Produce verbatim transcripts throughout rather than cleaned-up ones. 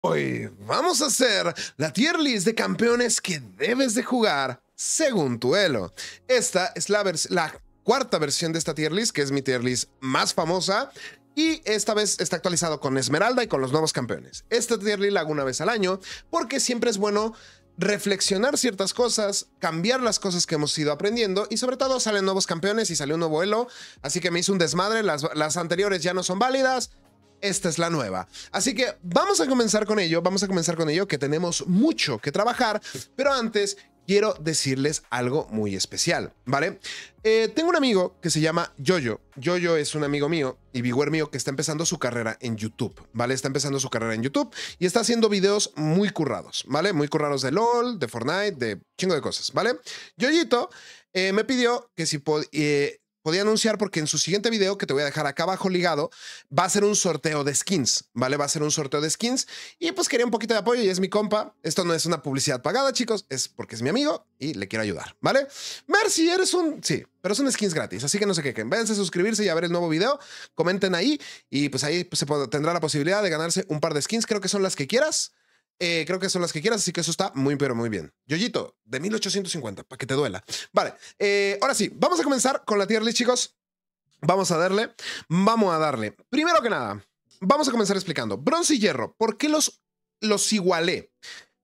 Hoy vamos a hacer la tier list de campeones que debes de jugar según tu elo. Esta es la, la cuarta versión de esta tier list, que es mi tier list más famosa. Y esta vez está actualizado con Esmeralda y con los nuevos campeones. Esta tier list la hago una vez al año porque siempre es bueno reflexionar ciertas cosas, cambiar las cosas que hemos ido aprendiendo y sobre todo salen nuevos campeones y salió un nuevo elo. Así que me hizo un desmadre, las, las anteriores ya no son válidas. Esta es la nueva. Así que vamos a comenzar con ello, vamos a comenzar con ello que tenemos mucho que trabajar, pero antes quiero decirles algo muy especial, ¿vale? Eh, tengo un amigo que se llama Yoyo. Yoyo es un amigo mío y viewer mío que está empezando su carrera en YouTube, ¿vale? Está empezando su carrera en YouTube y está haciendo videos muy currados, ¿vale? Muy currados de LOL, de Fortnite, de chingo de cosas, ¿vale? Yoyito eh, me pidió que si podía... Eh, podía anunciar porque en su siguiente video, que te voy a dejar acá abajo ligado, va a ser un sorteo de skins, ¿vale? Va a ser un sorteo de skins y pues quería un poquito de apoyo y es mi compa. Esto no es una publicidad pagada, chicos, es porque es mi amigo y le quiero ayudar, ¿vale? Mercy, eres un... Sí, pero son skins gratis, así que no sé qué, váyanse a suscribirse y a ver el nuevo video, comenten ahí y pues ahí pues, se tendrá la posibilidad de ganarse un par de skins, creo que son las que quieras. Eh, creo que son las que quieras, así que eso está muy, pero muy bien. Yoyito, de mil ochocientos cincuenta, para que te duela. Vale, eh, ahora sí, vamos a comenzar con la tier list, chicos. Vamos a darle, vamos a darle. Primero que nada, vamos a comenzar explicando. Bronce y hierro, ¿por qué los, los igualé?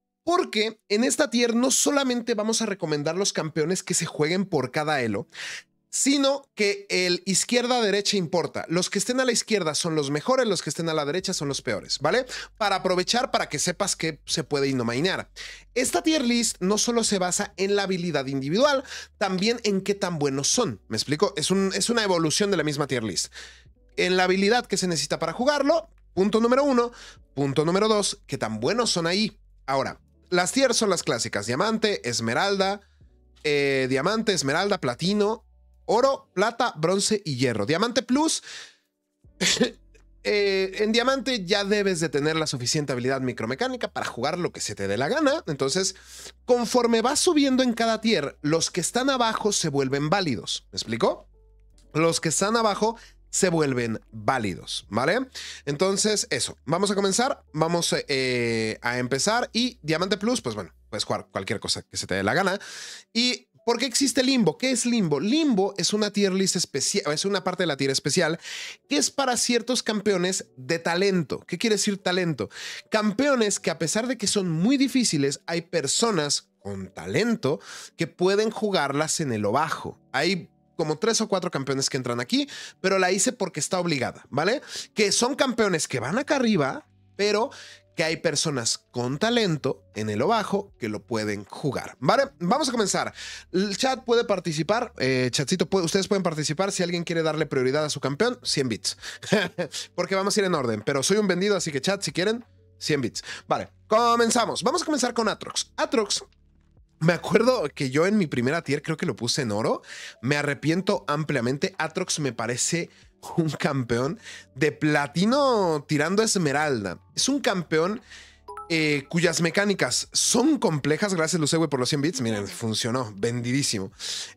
Porque en esta tier no solamente vamos a recomendar los campeones que se jueguen por cada elo, sino que el izquierda-derecha importa. Los que estén a la izquierda son los mejores, los que estén a la derecha son los peores, ¿vale? Para aprovechar, para que sepas que se puede innomainar. Esta tier list no solo se basa en la habilidad individual, también en qué tan buenos son. ¿Me explico? Es, un, es una evolución de la misma tier list. En la habilidad que se necesita para jugarlo, punto número uno. Punto número dos, qué tan buenos son ahí. Ahora, las tiers son las clásicas. Diamante, esmeralda, eh, diamante, esmeralda, platino, oro, plata, bronce y hierro. Diamante Plus, eh, en diamante ya debes de tener la suficiente habilidad micromecánica para jugar lo que se te dé la gana. Entonces, conforme vas subiendo en cada tier, los que están abajo se vuelven válidos. ¿Me explico? Los que están abajo se vuelven válidos, ¿vale? Entonces, eso. Vamos a comenzar. Vamos eh, a empezar. Y Diamante Plus, pues bueno, puedes jugar cualquier cosa que se te dé la gana. Y ¿por qué existe Limbo? ¿Qué es Limbo? Limbo es una tier list especial, es una parte de la tier especial que es para ciertos campeones de talento. ¿Qué quiere decir talento? Campeones que a pesar de que son muy difíciles, hay personas con talento que pueden jugarlas en elo bajo. Hay como tres o cuatro campeones que entran aquí, pero la hice porque está obligada, ¿vale? Que son campeones que van acá arriba, pero que hay personas con talento en elo bajo que lo pueden jugar, ¿vale? Vamos a comenzar. El chat puede participar, eh, chatcito, puede, ustedes pueden participar si alguien quiere darle prioridad a su campeón, cien bits. Porque vamos a ir en orden, pero soy un vendido, así que chat, si quieren, cien bits. Vale, comenzamos. Vamos a comenzar con Aatrox. Aatrox, me acuerdo que yo en mi primera tier creo que lo puse en oro. Me arrepiento ampliamente. Aatrox me parece un campeón de platino tirando a esmeralda. Es un campeón eh, cuyas mecánicas son complejas. Gracias, Lucewe, por los cien bits. Miren, funcionó. Vendidísimo.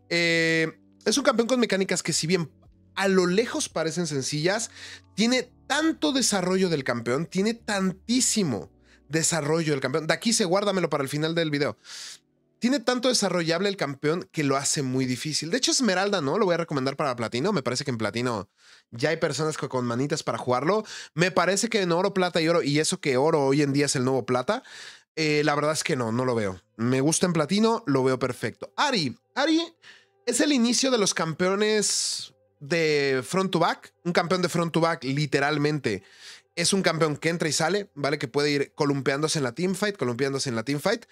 Eh, es un campeón con mecánicas que, si bien a lo lejos parecen sencillas, tiene tanto desarrollo del campeón. Tiene tantísimo desarrollo del campeón. De aquí se guárdamelo para el final del video. Tiene tanto desarrollable el campeón que lo hace muy difícil. De hecho, Esmeralda no, lo voy a recomendar para Platino. Me parece que en Platino ya hay personas con manitas para jugarlo. Me parece que en oro, plata y oro, y eso que oro hoy en día es el nuevo plata, eh, la verdad es que no, no lo veo. Me gusta en Platino, lo veo perfecto. Ahri. Ahri es el inicio de los campeones de front to back. Un campeón de front to back, literalmente, es un campeón que entra y sale, ¿vale? Que puede ir columpiándose en la teamfight, columpiándose en la teamfight.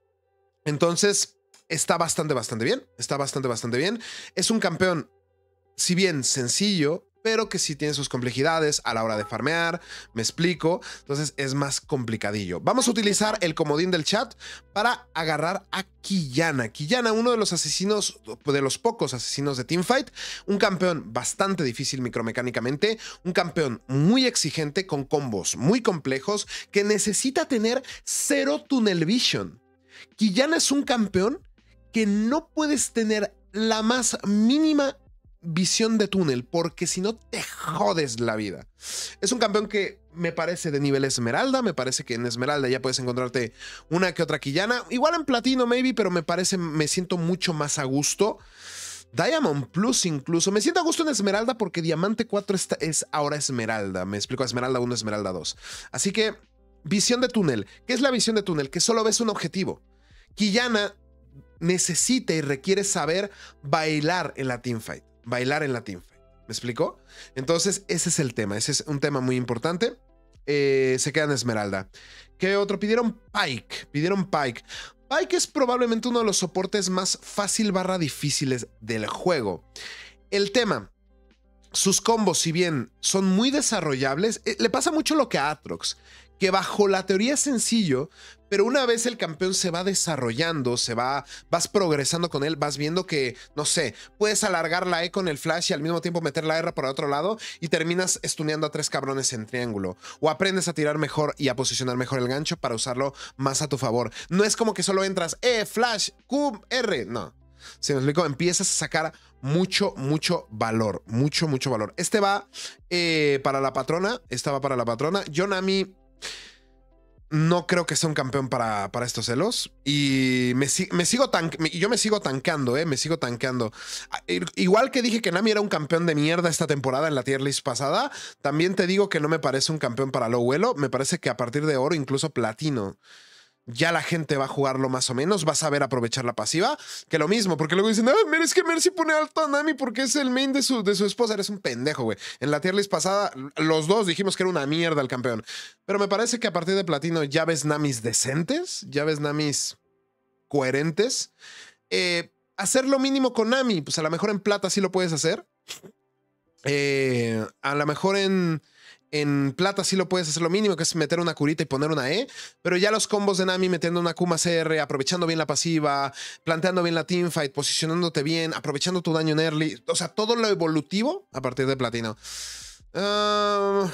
Entonces, está bastante, bastante bien. Está bastante, bastante bien. Es un campeón, si bien sencillo, pero que sí tiene sus complejidades a la hora de farmear. Me explico. Entonces, es más complicadillo. Vamos a utilizar el comodín del chat para agarrar a Quillana. Quillana, uno de los asesinos, de los pocos asesinos de Teamfight. Un campeón bastante difícil micromecánicamente. Un campeón muy exigente con combos muy complejos que necesita tener cero tunnel vision. Quillana es un campeón que no puedes tener la más mínima visión de túnel, porque si no te jodes la vida. Es un campeón que me parece de nivel Esmeralda, me parece que en Esmeralda ya puedes encontrarte una que otra Quillana, igual en Platino maybe, pero me parece, me siento mucho más a gusto. Diamond Plus incluso, me siento a gusto en Esmeralda porque Diamante cuatro está, es ahora Esmeralda, me explico, Esmeralda uno, Esmeralda dos. Así que, visión de túnel. ¿Qué es la visión de túnel? Que solo ves un objetivo. Quillana necesita y requiere saber bailar en la teamfight. Bailar en la teamfight. ¿Me explicó? Entonces, ese es el tema. Ese es un tema muy importante. Eh, se queda en Esmeralda. ¿Qué otro? Pidieron Pyke. Pidieron Pyke. Pyke es probablemente uno de los soportes más fácil barra difíciles del juego. El tema... Sus combos, si bien son muy desarrollables, eh, le pasa mucho lo que a Aatrox, que bajo la teoría es sencillo, pero una vez el campeón se va desarrollando, se va, vas progresando con él, vas viendo que, no sé, puedes alargar la E con el flash y al mismo tiempo meter la R por el otro lado y terminas stuneando a tres cabrones en triángulo. O aprendes a tirar mejor y a posicionar mejor el gancho para usarlo más a tu favor. No es como que solo entras, E, flash, Q, R, no. Si me explico, empiezas a sacar mucho, mucho valor. Mucho, mucho valor. Este va eh, para la patrona. Esta va para la patrona. Yo, Nami, no creo que sea un campeón para, para estos celos. Y me, me sigo tan, yo me sigo tankando, ¿eh? Me sigo tanqueando. Igual que dije que Nami era un campeón de mierda esta temporada en la tier list pasada, también te digo que no me parece un campeón para low elo. Me parece que a partir de oro, incluso platino, ya la gente va a jugarlo más o menos, va a saber aprovechar la pasiva, que lo mismo, porque luego dicen, ah, mira, es que Mercy pone alto a Nami porque es el main de su, de su esposa. Eres un pendejo, güey. En la tier list pasada, los dos dijimos que era una mierda el campeón. Pero me parece que a partir de platino ya ves Namis decentes, ya ves Namis coherentes. Eh, hacer lo mínimo con Nami, pues a lo mejor en plata sí lo puedes hacer. Eh, a lo mejor en... En plata sí lo puedes hacer lo mínimo, que es meter una curita y poner una E, pero ya los combos de Nami metiendo una Q más R, aprovechando bien la pasiva, planteando bien la teamfight, posicionándote bien, aprovechando tu daño en early, o sea, todo lo evolutivo a partir de platino. Uh,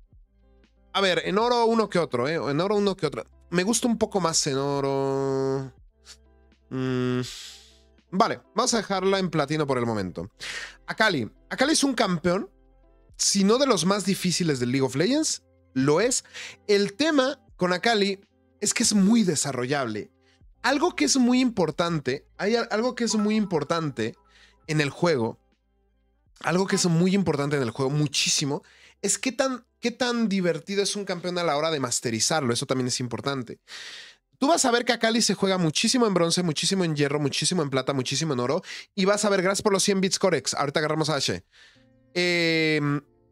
a ver, en oro uno que otro, ¿eh? En oro uno que otro. Me gusta un poco más en oro. Mm. Vale, vamos a dejarla en platino por el momento. Akali. Akali es un campeón, si no de los más difíciles del League of Legends, lo es. El tema con Akali es que es muy desarrollable. Algo que es muy importante, hay algo que es muy importante en el juego, algo que es muy importante en el juego, muchísimo, es qué tan, qué tan divertido es un campeón a la hora de masterizarlo. Eso también es importante. Tú vas a ver que Akali se juega muchísimo en bronce, muchísimo en hierro, muchísimo en plata, muchísimo en oro, y vas a ver, gracias por los cien bits Corex, ahorita agarramos a Ashe. Eh,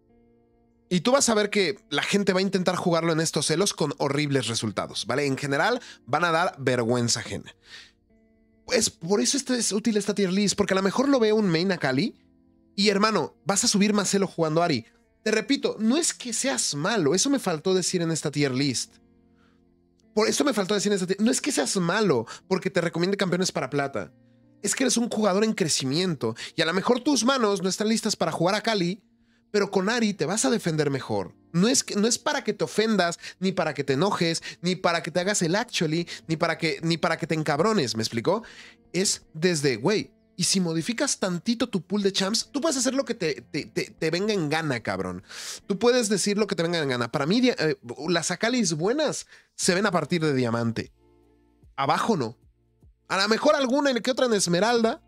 y tú vas a ver que la gente va a intentar jugarlo en estos celos con horribles resultados, ¿vale? En general van a dar vergüenza ajena. Pues por eso este es útil esta tier list, porque a lo mejor lo veo un main Akali y, hermano, vas a subir más celo jugando Ahri. Te repito, no es que seas malo, eso me faltó decir en esta tier list. Por eso me faltó decir en esta tier list. No es que seas malo porque te recomiende campeones para plata. Es que eres un jugador en crecimiento y a lo mejor tus manos no están listas para jugar a Akali, pero con Ahri te vas a defender mejor. No es, que, no es para que te ofendas, ni para que te enojes, ni para que te hagas el actually, ni para que, ni para que te encabrones, ¿me explicó? Es desde, güey, y si modificas tantito tu pool de champs, tú puedes hacer lo que te, te, te, te venga en gana, cabrón. Tú puedes decir lo que te venga en gana. Para mí, eh, las Akalis buenas se ven a partir de diamante. Abajo no. A lo mejor alguna que otra en Esmeralda,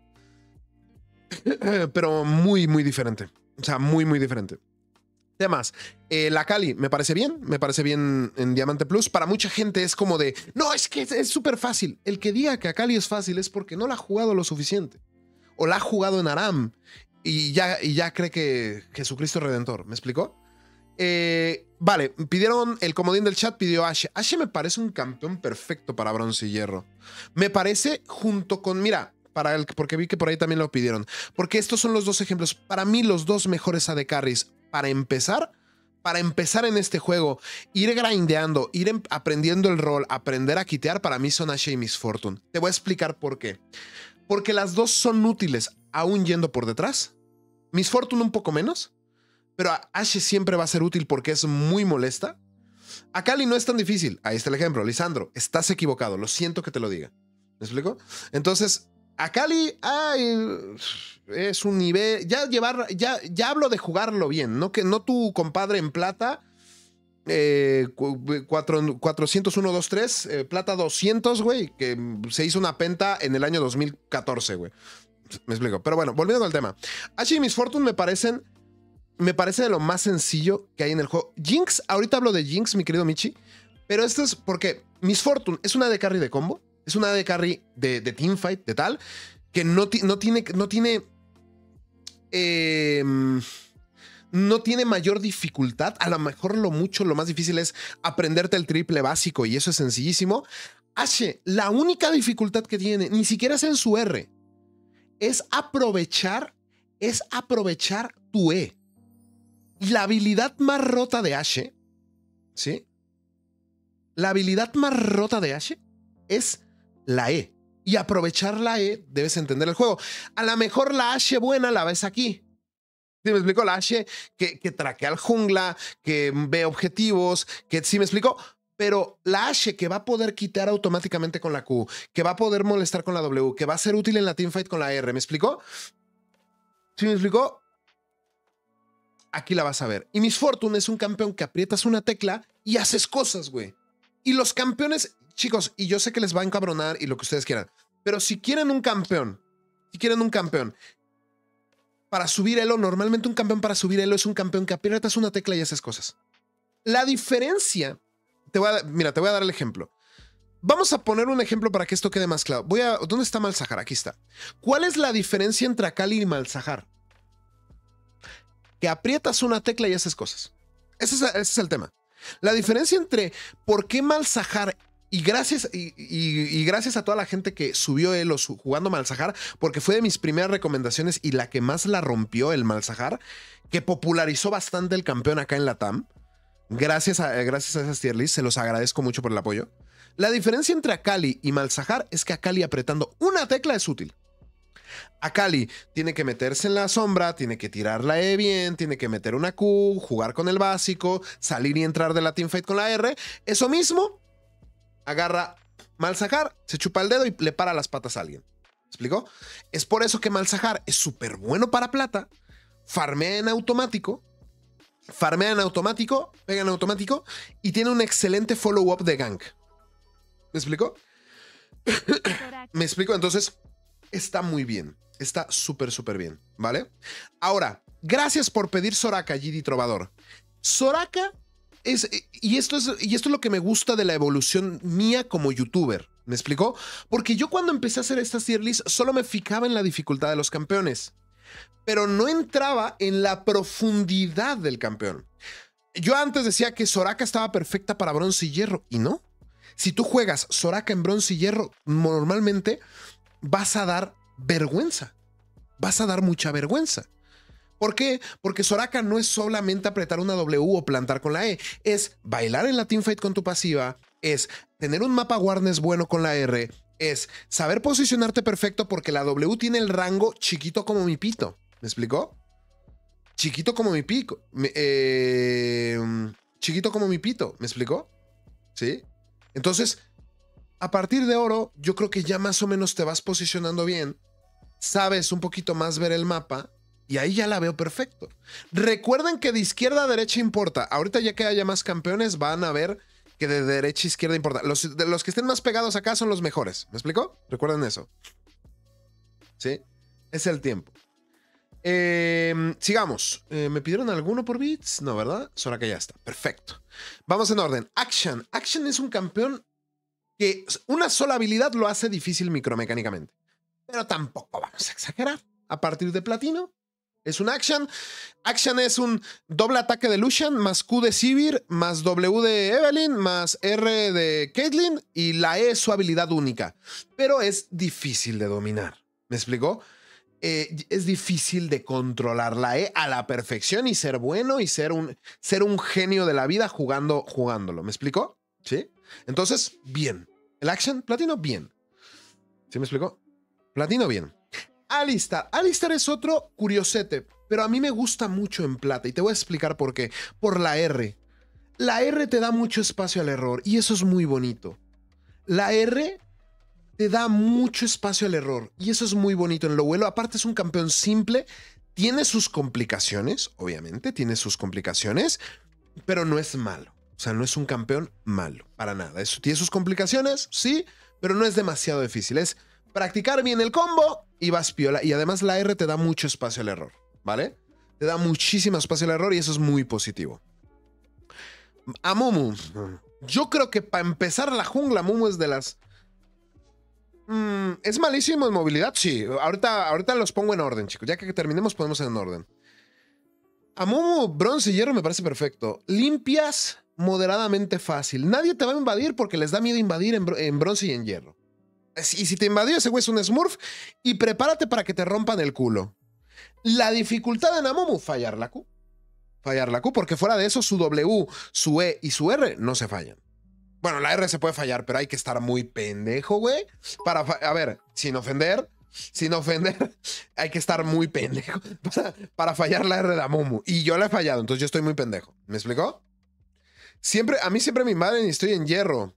pero muy, muy diferente. O sea, muy, muy diferente. Temas. Eh, la Akali me parece bien, me parece bien en Diamante Plus. Para mucha gente es como de, no, es que es súper fácil. El que diga que Akali es fácil es porque no la ha jugado lo suficiente. O la ha jugado en Aram y ya, y ya cree que Jesucristo es Redentor. ¿Me explicó? Eh, vale, pidieron el comodín del chat, pidió Ashe. Ashe me parece un campeón perfecto para bronce y hierro. Me parece junto con, mira, para el, porque vi que por ahí también lo pidieron. Porque estos son los dos ejemplos. Para mí, los dos mejores A D Carries para empezar, para empezar en este juego, ir grindeando, ir em, aprendiendo el rol, aprender a quitear, para mí son Ashe y Miss Fortune. Te voy a explicar por qué. Porque las dos son útiles, aún yendo por detrás. Miss Fortune un poco menos, pero Ashe siempre va a ser útil porque es muy molesta. Akali no es tan difícil. Ahí está el ejemplo. Lisandro, estás equivocado. Lo siento que te lo diga. ¿Me explico? Entonces, Akali, ay, es un nivel. Ya llevar, ya, ya hablo de jugarlo bien, no que no tu compadre en plata. Eh, cuatrocientos uno, dos, tres, eh, plata doscientos, güey, que se hizo una penta en el año dos mil catorce, güey. Me explico. Pero bueno, volviendo al tema. Ashe y Miss Fortune me parecen. Me parece de lo más sencillo que hay en el juego. Jinx, ahorita hablo de Jinx, mi querido Michi. Pero esto es porque Miss Fortune es una A D carry de combo. Es una A D carry de, de teamfight, de tal. Que no, no tiene. No tiene. Eh, no tiene mayor dificultad. A lo mejor lo mucho, lo más difícil es aprenderte el triple básico. Y eso es sencillísimo. Ashe, la única dificultad que tiene, ni siquiera es en su R. Es aprovechar. Es aprovechar tu E. Y la habilidad más rota de Ashe, ¿sí? La habilidad más rota de Ashe es la E. Y aprovechar la E, debes entender el juego. A lo mejor la Ashe buena la ves aquí. ¿Sí me explico? La Ashe que, que traquea al jungla, que ve objetivos, que sí me explico. Pero la Ashe que va a poder quitar automáticamente con la Q, que va a poder molestar con la W, que va a ser útil en la teamfight con la R, ¿me explico? ¿Sí me explico? Aquí la vas a ver. Y Miss Fortune es un campeón que aprietas una tecla y haces cosas, güey. Y los campeones, chicos, y yo sé que les va a encabronar y lo que ustedes quieran, pero si quieren un campeón, si quieren un campeón para subir elo, normalmente un campeón para subir elo es un campeón que aprietas una tecla y haces cosas. La diferencia, te voy a, mira, te voy a dar el ejemplo. Vamos a poner un ejemplo para que esto quede más claro. Voy a, ¿dónde está Malzahar? Aquí está. ¿Cuál es la diferencia entre Akali y Malzahar? Que aprietas una tecla y haces cosas. Ese es, ese es el tema. La diferencia entre por qué Malzahar y gracias, y, y, y gracias a toda la gente que subió Elo jugando Malzahar, porque fue de mis primeras recomendaciones y la que más la rompió el Malzahar, que popularizó bastante el campeón acá en la T A M. Gracias a, gracias a esas tier lists, se los agradezco mucho por el apoyo. La diferencia entre Akali y Malzahar es que Akali apretando una tecla es útil. Akali tiene que meterse en la sombra, tiene que tirar la E bien, tiene que meter una Q, jugar con el básico, salir y entrar de la teamfight con la R. Eso mismo, agarra Malzahar, se chupa el dedo y le para las patas a alguien. ¿Me explicó? Es por eso que Malzahar es súper bueno para plata, farmea en automático, farmea en automático, pega en automático y tiene un excelente follow-up de gank. ¿Me explico? ¿Me explico? Entonces, está muy bien. Está súper, súper bien, ¿vale? Ahora, gracias por pedir Soraka, G D Trovador. Soraka es... Y esto es, y esto es lo que me gusta de la evolución mía como youtuber. ¿Me explicó? Porque yo cuando empecé a hacer estas tier lists solo me fijaba en la dificultad de los campeones. Pero no entraba en la profundidad del campeón. Yo antes decía que Soraka estaba perfecta para bronce y hierro. Y no. Si tú juegas Soraka en bronce y hierro, normalmente vas a dar vergüenza. Vas a dar mucha vergüenza. ¿Por qué? Porque Soraka no es solamente apretar una W o plantar con la E. Es bailar en la teamfight con tu pasiva. Es tener un mapa awareness bueno con la R. Es saber posicionarte perfecto porque la W tiene el rango chiquito como mi pito. ¿Me explicó? Chiquito como mi pico. Me, eh, chiquito como mi pito. ¿Me explicó? ¿Sí? Entonces, a partir de oro, yo creo que ya más o menos te vas posicionando bien. Sabes un poquito más ver el mapa. Y ahí ya la veo perfecto. Recuerden que de izquierda a derecha importa. Ahorita ya que haya más campeones, van a ver que de derecha a izquierda importa. Los, de los que estén más pegados acá son los mejores. ¿Me explico? Recuerden eso. ¿Sí? Es el tiempo. Eh, sigamos. Eh, ¿Me pidieron alguno por bits? No, ¿verdad? Soraka ya está. Perfecto. Vamos en orden. Action. Action es un campeón que una sola habilidad lo hace difícil micromecánicamente. Pero tampoco vamos a exagerar. A partir de platino, es un Action. Action es un doble ataque de Lucian, más Q de Sivir, más W de Evelynn, más R de Caitlyn, y la E es su habilidad única. Pero es difícil de dominar. ¿Me explicó? Eh, es difícil de controlar la E a la perfección y ser bueno y ser un, ser un genio de la vida jugando, jugándolo. ¿Me explicó? ¿Sí? Entonces, bien. El Action, platino, bien. ¿Sí me explicó? Platino, bien. Alistar. Alistar es otro curiosete, pero a mí me gusta mucho en plata y te voy a explicar por qué. Por la R. La R te da mucho espacio al error y eso es muy bonito. La R te da mucho espacio al error. Y eso es muy bonito en lo vuelo. Aparte es un campeón simple. Tiene sus complicaciones, obviamente. Tiene sus complicaciones. Pero no es malo. O sea, no es un campeón malo. Para nada. Eso tiene sus complicaciones, sí. Pero no es demasiado difícil. Es practicar bien el combo y vas piola. Y además la R te da mucho espacio al error. ¿Vale? Te da muchísimo espacio al error y eso es muy positivo. Amumu. Yo creo que para empezar la jungla, Amumu es de las... Mm, ¿Es malísimo en movilidad? Sí. Ahorita, ahorita los pongo en orden, chicos. Ya que terminemos, ponemos en orden. Amumu, bronce y hierro me parece perfecto. Limpias moderadamente fácil. Nadie te va a invadir porque les da miedo invadir en, bro en bronce y en hierro. Y si te invadió, ese güey es un smurf. Y prepárate para que te rompan el culo. La dificultad en Amumu, fallar la Q. Fallar la Q, porque fuera de eso, su W, su E y su R no se fallan. Bueno, la R se puede fallar, pero hay que estar muy pendejo, güey. Para, a ver, sin ofender, sin ofender, hay que estar muy pendejo para, para fallar la R de Amumu. Y yo la he fallado, entonces yo estoy muy pendejo. ¿Me explicó? Siempre, a mí siempre me invaden y estoy en hierro.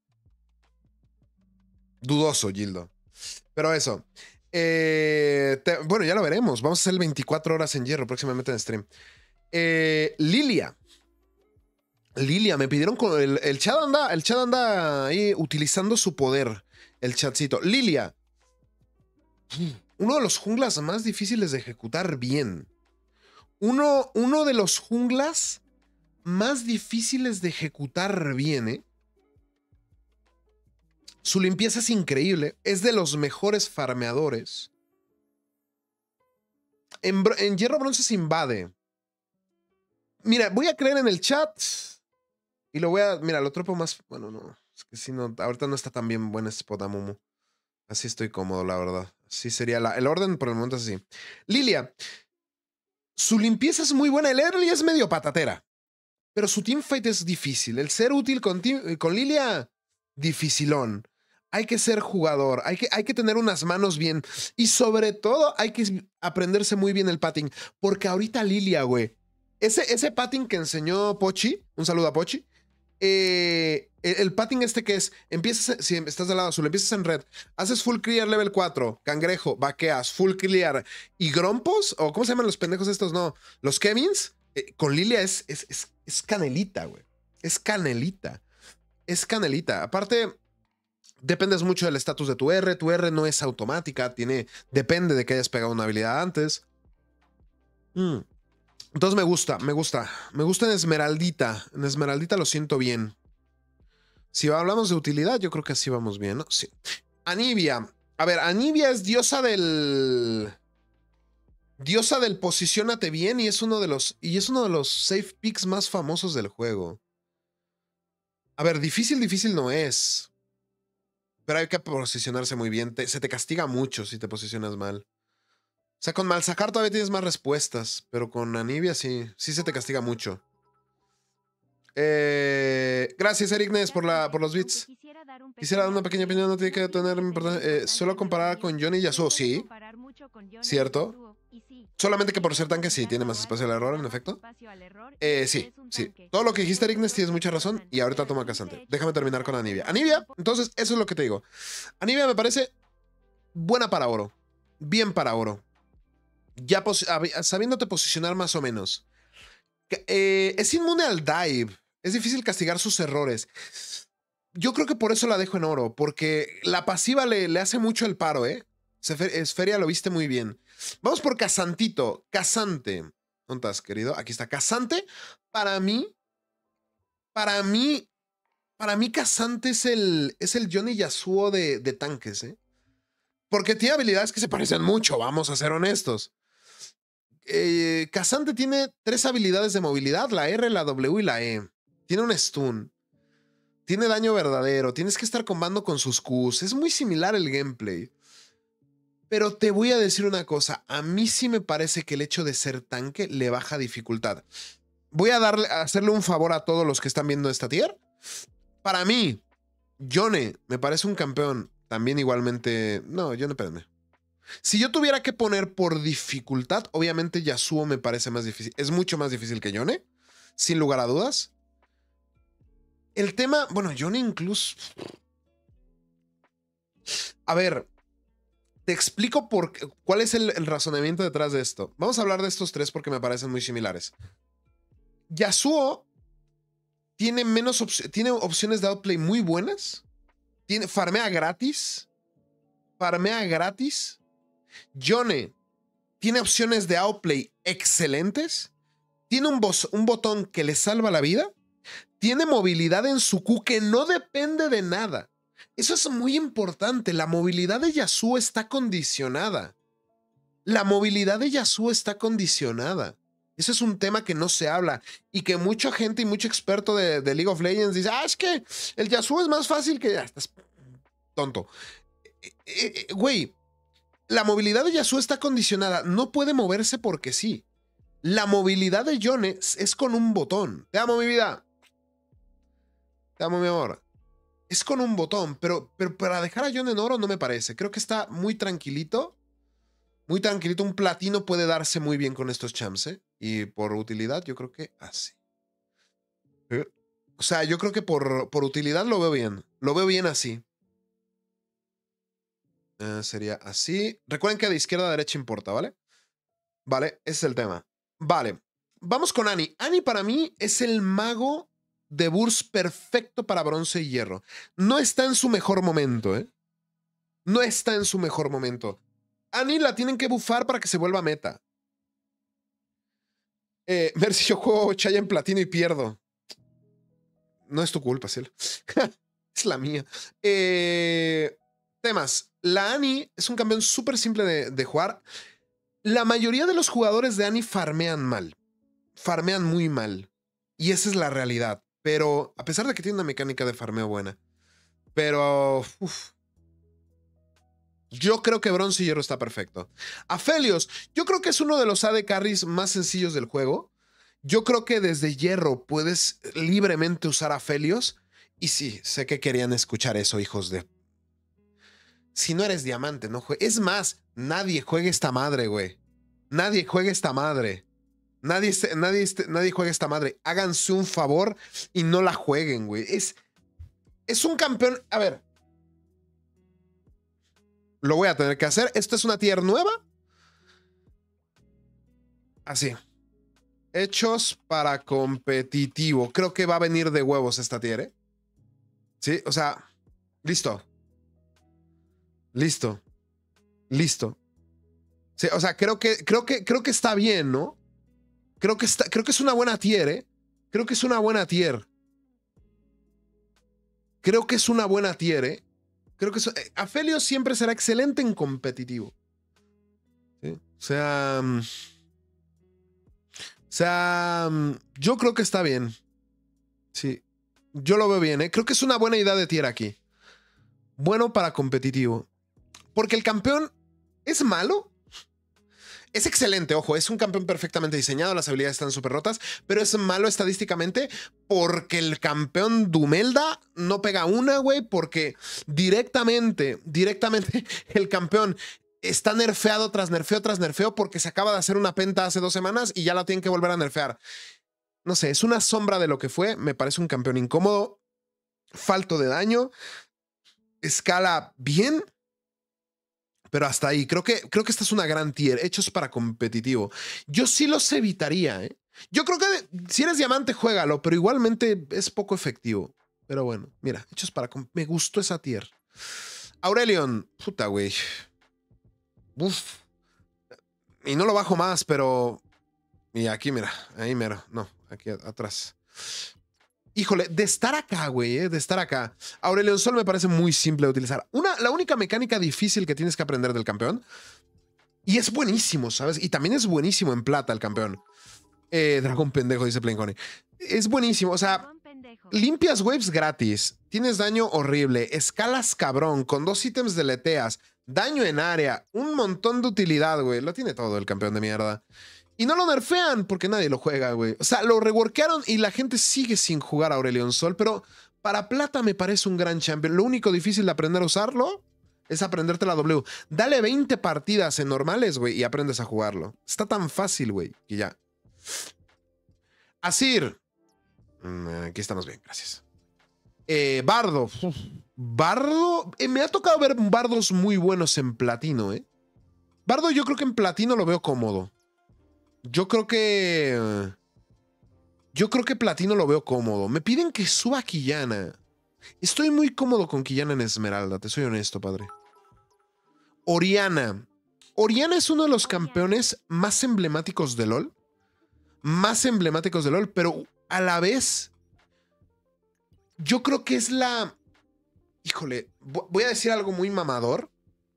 Dudoso, Gildo. Pero eso. Eh, te, bueno, ya lo veremos. Vamos a hacer el veinticuatro horas en hierro próximamente en stream. Eh, Lilia. Lilia, me pidieron con el, el chat anda, el chat anda ahí utilizando su poder. El chatcito. Lilia. Uno de los junglas más difíciles de ejecutar bien. Uno, uno de los junglas más difíciles de ejecutar bien, ¿eh? Su limpieza es increíble. Es de los mejores farmeadores. En, en hierro bronce se invade. Mira, voy a creer en el chat. Y lo voy a... Mira, lo tropo más... Bueno, no. Es que si no... Ahorita no está tan bien buen spot a Mumu. Así estoy cómodo, la verdad. Así sería la... El orden por el momento es así. Lilia. Su limpieza es muy buena. El early es medio patatera. Pero su teamfight es difícil. El ser útil con, team, con Lilia... Dificilón. Hay que ser jugador. Hay que, hay que tener unas manos bien. Y sobre todo hay que aprenderse muy bien el patting. Porque ahorita Lilia, güey. Ese, ese patting que enseñó Pochi. Un saludo a Pochi. Eh, el, el patting este que es, empiezas, si estás del lado azul, empiezas en red, haces full clear level cuatro, cangrejo, vaqueas, full clear y grompos, o ¿cómo se llaman los pendejos estos? No, los Kevins, eh, con Lilia es, es, es, es canelita, güey. Es canelita. Es canelita. Aparte, dependes mucho del estatus de tu R. Tu R no es automática, tiene, depende de que hayas pegado una habilidad antes. Mm. Entonces me gusta, me gusta. Me gusta en Esmeraldita. En Esmeraldita lo siento bien. Si hablamos de utilidad, yo creo que así vamos bien, ¿no? Sí. Anivia. A ver, Anivia es diosa del... Diosa del posiciónate bien y es uno de los... Y es uno de los safe picks más famosos del juego. A ver, difícil, difícil no es. Pero hay que posicionarse muy bien. Te, se te castiga mucho si te posicionas mal. O sea, con Malzahar todavía tienes más respuestas, pero con Anivia sí, sí se te castiga mucho. Eh, gracias, Erignes, por, la, por los bits. Quisiera dar una pequeña opinión, no tiene que tener importancia. Eh, solo comparar con Johnny y Yasuo, sí. ¿Cierto? Solamente que por ser tanque sí, tiene más espacio al error, en efecto. Eh, sí, sí. Todo lo que dijiste, Erignes, tienes mucha razón. Y ahorita toma Casante. Déjame terminar con Anivia. Anivia, entonces, eso es lo que te digo. Anivia me parece buena para oro. Bien para oro. Ya pos sabiéndote posicionar más o menos. Eh, es inmune al dive. Es difícil castigar sus errores. Yo creo que por eso la dejo en oro. Porque la pasiva le, le hace mucho el paro, ¿eh? Esferia lo viste muy bien. Vamos por Casantito. Casante. ¿Dónde estás, querido? Aquí está. Casante, para mí... Para mí... Para mí Casante es el, es el Johnny Yasuo de, de tanques, ¿eh? Porque tiene habilidades que se parecen mucho, vamos a ser honestos. Eh, Casante tiene tres habilidades de movilidad, la R, la W y la E. Tiene un stun. Tiene daño verdadero. Tienes que estar combando con sus Qs. Es muy similar el gameplay. Pero te voy a decir una cosa. A mí sí me parece que el hecho de ser tanque le baja dificultad. Voy a, darle, a hacerle un favor a todos los que están viendo esta tier. Para mí, Yone me parece un campeón. También igualmente... No, Yone, espérame. Si yo tuviera que poner por dificultad, obviamente Yasuo me parece más difícil. Es mucho más difícil que Yone, sin lugar a dudas. El tema, bueno, Yone incluso... A ver, te explico por qué, cuál es el, el razonamiento detrás de esto. Vamos a hablar de estos tres porque me parecen muy similares. Yasuo tiene, menos op tiene opciones de outplay muy buenas. Tiene, farmea gratis. Farmea gratis. Yone tiene opciones de outplay excelentes. Tiene un, un botón que le salva la vida. Tiene movilidad en su Q que no depende de nada. Eso es muy importante. La movilidad de Yasuo está condicionada. La movilidad de Yasuo está condicionada. Eso es un tema que no se habla y que mucha gente y mucho experto de, de League of Legends dice, ah, es que el Yasuo es más fácil que... Ah, estás tonto. Eh, eh, eh, güey, la movilidad de Yasuo está condicionada. No puede moverse porque sí. La movilidad de Yone es, es con un botón. Te amo, mi vida. Te amo, mi amor. Es con un botón, pero, pero para dejar a Yone en oro no me parece. Creo que está muy tranquilito. Muy tranquilito. Un platino puede darse muy bien con estos champs, ¿eh? Y por utilidad yo creo que así. ¿Eh? O sea, yo creo que por, por utilidad lo veo bien. Lo veo bien así. Uh, sería así. Recuerden que de izquierda a derecha importa, ¿vale? Vale, ese es el tema. Vale, vamos con Annie. Annie para mí es el mago de burst perfecto para bronce y hierro. No está en su mejor momento, ¿eh? No está en su mejor momento. Annie la tienen que bufar para que se vuelva meta. Eh, ver si yo juego Chaya en platino y pierdo. No es tu culpa, Cielo. Es la mía. Eh, temas. La Annie es un campeón súper simple de, de jugar. La mayoría de los jugadores de Annie farmean mal. Farmean muy mal. Y esa es la realidad. Pero, a pesar de que tiene una mecánica de farmeo buena. Pero, uf, yo creo que bronce y hierro está perfecto. Aphelios, yo creo que es uno de los A D carries más sencillos del juego. Yo creo que desde hierro puedes libremente usar Aphelios. Y sí, sé que querían escuchar eso, hijos de... Si no eres diamante, no juegues. Es más, nadie juegue esta madre, güey. Nadie juegue esta madre. Nadie, nadie, nadie juegue esta madre. Háganse un favor y no la jueguen, güey. Es, es un campeón... A ver. Lo voy a tener que hacer. Esto es una tier nueva. Así. Hechos para competitivo. Creo que va a venir de huevos esta tier, ¿eh? Sí, o sea... Listo. Listo. Listo. Sí, o sea, creo que, creo que, creo que está bien, ¿no? Creo que, está, creo que es una buena tier, ¿eh? Creo que es una buena tier. Creo que es una buena tier, ¿eh? Creo que eso, eh, Aphelios siempre será excelente en competitivo. ¿Sí? O sea... Um, o sea... Um, yo creo que está bien. Sí. Yo lo veo bien, ¿eh? Creo que es una buena idea de tier aquí. Bueno para competitivo. Porque el campeón es malo. Es excelente, ojo, es un campeón perfectamente diseñado, las habilidades están súper rotas, pero es malo estadísticamente porque el campeón Dumelda no pega una, güey, porque directamente, directamente el campeón está nerfeado tras nerfeo tras nerfeo porque se acaba de hacer una penta hace dos semanas y ya la tienen que volver a nerfear. No sé, es una sombra de lo que fue, me parece un campeón incómodo, falto de daño, escala bien. Pero hasta ahí, creo que, creo que esta es una gran tier, hechos para competitivo. Yo sí los evitaría, ¿eh? Yo creo que si eres diamante, juégalo, pero igualmente es poco efectivo. Pero bueno, mira, hechos para... Me gustó esa tier. Aurelion, puta, güey. Uf. Y no lo bajo más, pero... Y aquí, mira, ahí mero. No, aquí atrás. Híjole, de estar acá, güey, ¿eh? de estar acá. Aurelion Sol me parece muy simple de utilizar. Una, la única mecánica difícil que tienes que aprender del campeón. Y es buenísimo, ¿sabes? Y también es buenísimo en plata el campeón. Eh, dragón pendejo, dice Plain Honey. Es buenísimo, o sea, limpias waves gratis. Tienes daño horrible. Escalas cabrón. Con dos ítems deleteas. Daño en área. Un montón de utilidad, güey. Lo tiene todo el campeón de mierda. Y no lo nerfean porque nadie lo juega, güey. O sea, lo reworkearon y la gente sigue sin jugar a Aurelion Sol, pero para plata me parece un gran champion. Lo único difícil de aprender a usarlo es aprenderte la W. Dale veinte partidas en normales, güey, y aprendes a jugarlo. Está tan fácil, güey, que ya. Asir. Aquí estamos bien, gracias. Eh, Bardo. Uf. Bardo. Eh, me ha tocado ver bardos muy buenos en platino, ¿eh? Bardo yo creo que en platino lo veo cómodo. Yo creo que... Yo creo que platino lo veo cómodo. Me piden que suba Quillana. Estoy muy cómodo con Quillana en Esmeralda, te soy honesto, padre. Oriana. Oriana es uno de los campeones más emblemáticos de LoL. Más emblemáticos de LoL, pero a la vez... Yo creo que es la... Híjole, voy a decir algo muy mamador.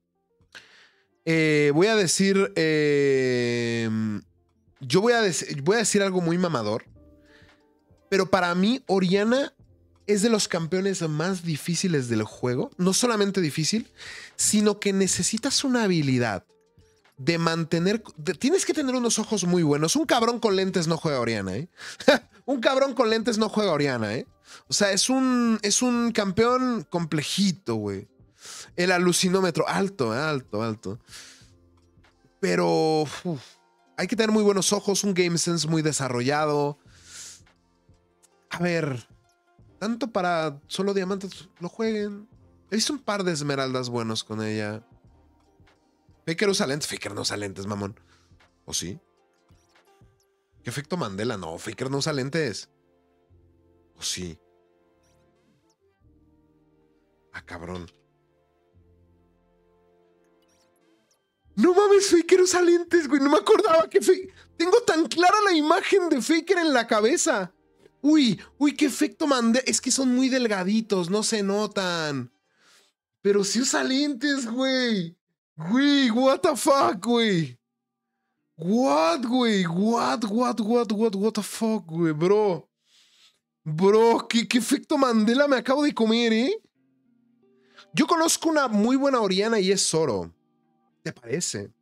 Eh, voy a decir... Eh, yo voy a, voy a decir algo muy mamador. Pero para mí, Oriana es de los campeones más difíciles del juego. No solamente difícil, sino que necesitas una habilidad de mantener... De, tienes que tener unos ojos muy buenos. Un cabrón con lentes no juega Oriana, ¿eh? Un cabrón con lentes no juega Oriana, ¿eh? O sea, es un, es un campeón complejito, güey. El alucinómetro, alto, alto, alto. Pero uf, hay que tener muy buenos ojos, un game sense muy desarrollado. A ver, tanto para solo diamantes lo jueguen. He visto un par de esmeraldas buenos con ella. Faker usa lentes. Faker no usa lentes, mamón. ¿O sí? ¿Qué efecto Mandela? No, Faker no usa lentes. ¿O sí? Ah, cabrón. No mames, Faker usa lentes, güey. No me acordaba que Faker... Tengo tan clara la imagen de Faker en la cabeza. Uy, uy, qué efecto Mandela. Es que son muy delgaditos, no se notan. Pero sí usa lentes, güey. Güey, what the fuck, güey. What, güey. What, what, what, what, what the fuck, güey, bro. Bro, ¿qué, qué efecto Mandela me acabo de comer, ¿eh? Yo conozco una muy buena Oriana y es Zoro. ¿Te parece?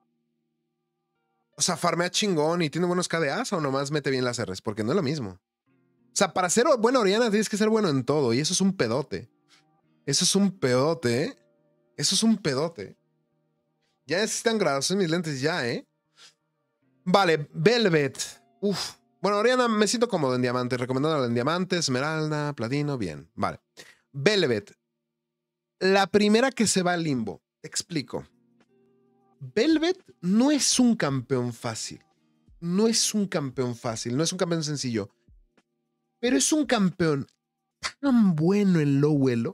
O sea, farmea chingón y tiene buenos K D As o nomás mete bien las R's, porque no es lo mismo. O sea, para ser buena Oriana tienes que ser bueno en todo y eso es un pedote. Eso es un pedote, ¿eh? Eso es un pedote. Ya necesitan grados en mis lentes ya, ¿eh? Vale, Velvet. Uf. Bueno, Oriana, me siento cómodo en diamante. Recomendado en diamante, esmeralda, platino, bien. Vale. Velvet. La primera que se va al limbo. Te explico. Velvet no es un campeón fácil. No es un campeón fácil. No es un campeón sencillo. Pero es un campeón tan bueno en low elo.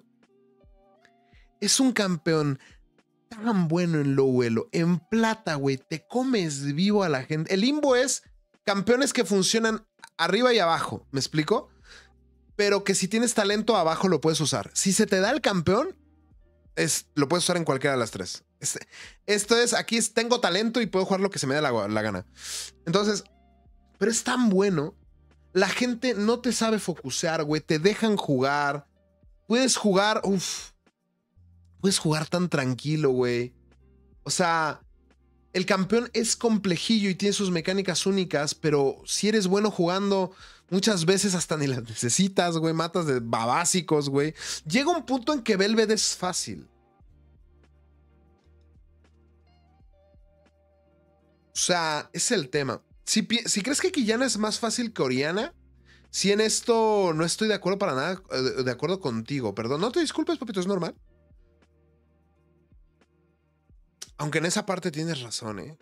Es un campeón tan bueno en low elo. En plata, güey, te comes vivo a la gente. El limbo es campeones que funcionan arriba y abajo. ¿Me explico? Pero que si tienes talento abajo lo puedes usar. Si se te da el campeón, es, lo puedes usar en cualquiera de las tres. Es, esto es, aquí es, tengo talento y puedo jugar lo que se me dé la, la gana. Entonces, pero es tan bueno. La gente no te sabe focusear, güey. Te dejan jugar. Puedes jugar, uff. Puedes jugar tan tranquilo, güey. O sea, el campeón es complejillo y tiene sus mecánicas únicas, pero si eres bueno jugando, muchas veces hasta ni las necesitas, güey. Matas de babásicos, güey. Llega un punto en que Velvet es fácil. O sea, es el tema. Si, si crees que Quillana es más fácil que Oriana, si en esto no estoy de acuerdo para nada, de acuerdo contigo. Perdón, no te disculpes, papito, es normal. Aunque en esa parte tienes razón, ¿eh?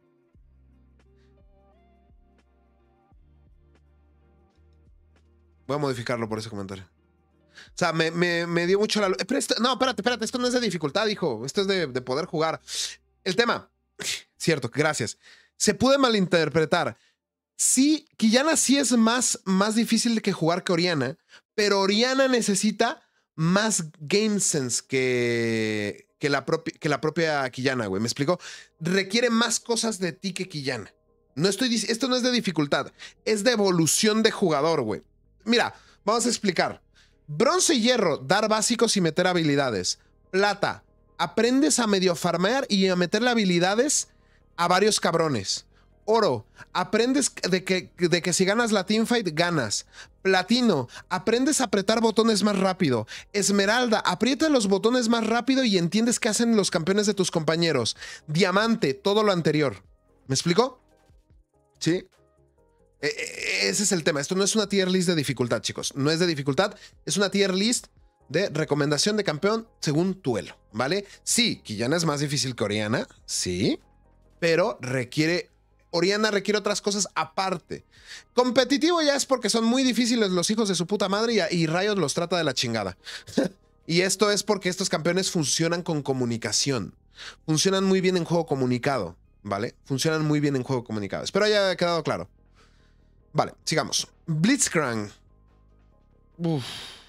Voy a modificarlo por ese comentario. O sea, me, me, me dio mucho la... Pero esto, no, espérate, espérate. Esto no es de dificultad, hijo. Esto es de, de poder jugar. El tema... Cierto, gracias. Se puede malinterpretar. Sí, Quillana sí es más, más difícil que jugar que Oriana, pero Oriana necesita más game sense que... Que la, que la propia Quillana, güey. ¿Me explico? Requiere más cosas de ti que Quillana. No estoy Esto no es de dificultad. Es de evolución de jugador, güey. Mira, vamos a explicar. Bronce y hierro, dar básicos y meter habilidades. Plata, aprendes a medio farmear y a meterle habilidades a varios cabrones. Oro, aprendes de que, de que si ganas la teamfight, ganas. Platino, aprendes a apretar botones más rápido. Esmeralda, aprieta los botones más rápido y entiendes qué hacen los campeones de tus compañeros. Diamante, todo lo anterior. ¿Me explico? ¿Sí? Eh, ese es el tema. Esto no es una tier list de dificultad, chicos. No es de dificultad, es una tier list de recomendación de campeón según tu elo, ¿vale? Sí, Quillana es más difícil que Oriana, sí, pero requiere... Oriana requiere otras cosas aparte. Competitivo ya es porque son muy difíciles los hijos de su puta madre y, y Riot los trata de la chingada. Y esto es porque estos campeones funcionan con comunicación. Funcionan muy bien en juego comunicado, ¿vale? Funcionan muy bien en juego comunicado. Espero haya quedado claro. Vale, sigamos. Blitzcrank. Uf.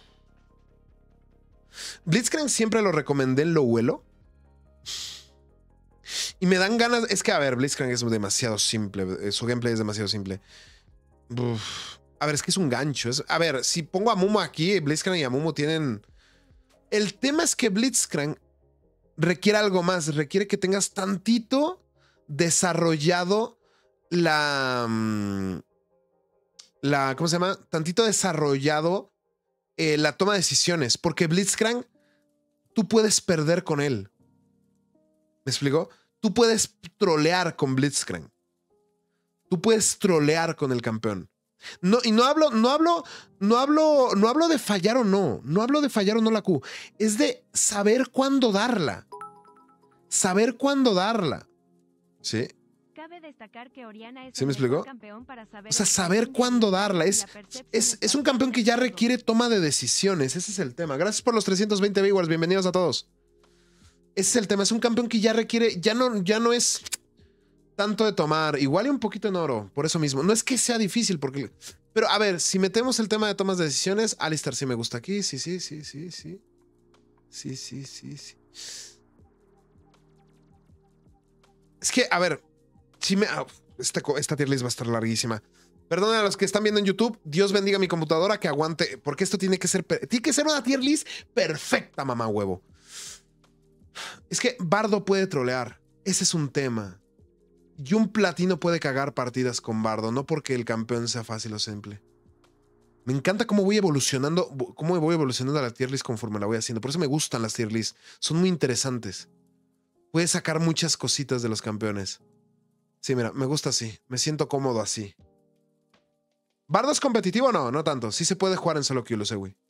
Blitzcrank siempre lo recomendé en lo huelo. Y me dan ganas... Es que, a ver, Blitzcrank es demasiado simple. Su gameplay es demasiado simple. Uf. A ver, es que es un gancho. Es... A ver, si pongo a Mumu aquí, Blitzcrank y Amumu tienen... El tema es que Blitzcrank requiere algo más. Requiere que tengas tantito desarrollado la... la ¿cómo se llama? Tantito desarrollado eh, la toma de decisiones. Porque Blitzcrank, tú puedes perder con él. ¿Me explico? Tú puedes trolear con Blitzcrank. Tú puedes trolear con el campeón. No, y no hablo, no hablo, no hablo, no hablo de fallar o no. No hablo de fallar o no la Q. Es de saber cuándo darla. Saber cuándo darla. ¿Sí? Cabe destacar que Oriana es ¿Sí me explicó? Campeón para saber o sea, saber cuándo darla. Es, es, es un campeón que ya requiere toma de decisiones. Ese es el tema. Gracias por los trescientos veinte viewers. Bienvenidos a todos. Ese es el tema. Es un campeón que ya requiere... Ya no, ya no es tanto de tomar. Igual y un poquito en oro. Por eso mismo. No es que sea difícil. porque Pero a ver, si metemos el tema de tomas de decisiones, Alistar sí me gusta aquí. Sí, sí, sí, sí, sí. Sí, sí, sí, sí. Es que, a ver... Si me... Oh, esta, esta tier list va a estar larguísima. Perdonen a los que están viendo en YouTube. Dios bendiga mi computadora que aguante. Porque esto tiene que ser... Tiene que ser una tier list perfecta, mamá huevo. Es que Bardo puede trolear. Ese es un tema. Y un platino puede cagar partidas con Bardo. No porque el campeón sea fácil o simple. Me encanta cómo voy evolucionando. Cómo voy evolucionando a la tier list conforme la voy haciendo. Por eso me gustan las tier lists. Son muy interesantes. Puedes sacar muchas cositas de los campeones. Sí, mira, me gusta así. Me siento cómodo así. ¿Bardo es competitivo? No, no tanto. Sí se puede jugar en solo queue, lo sé, güey.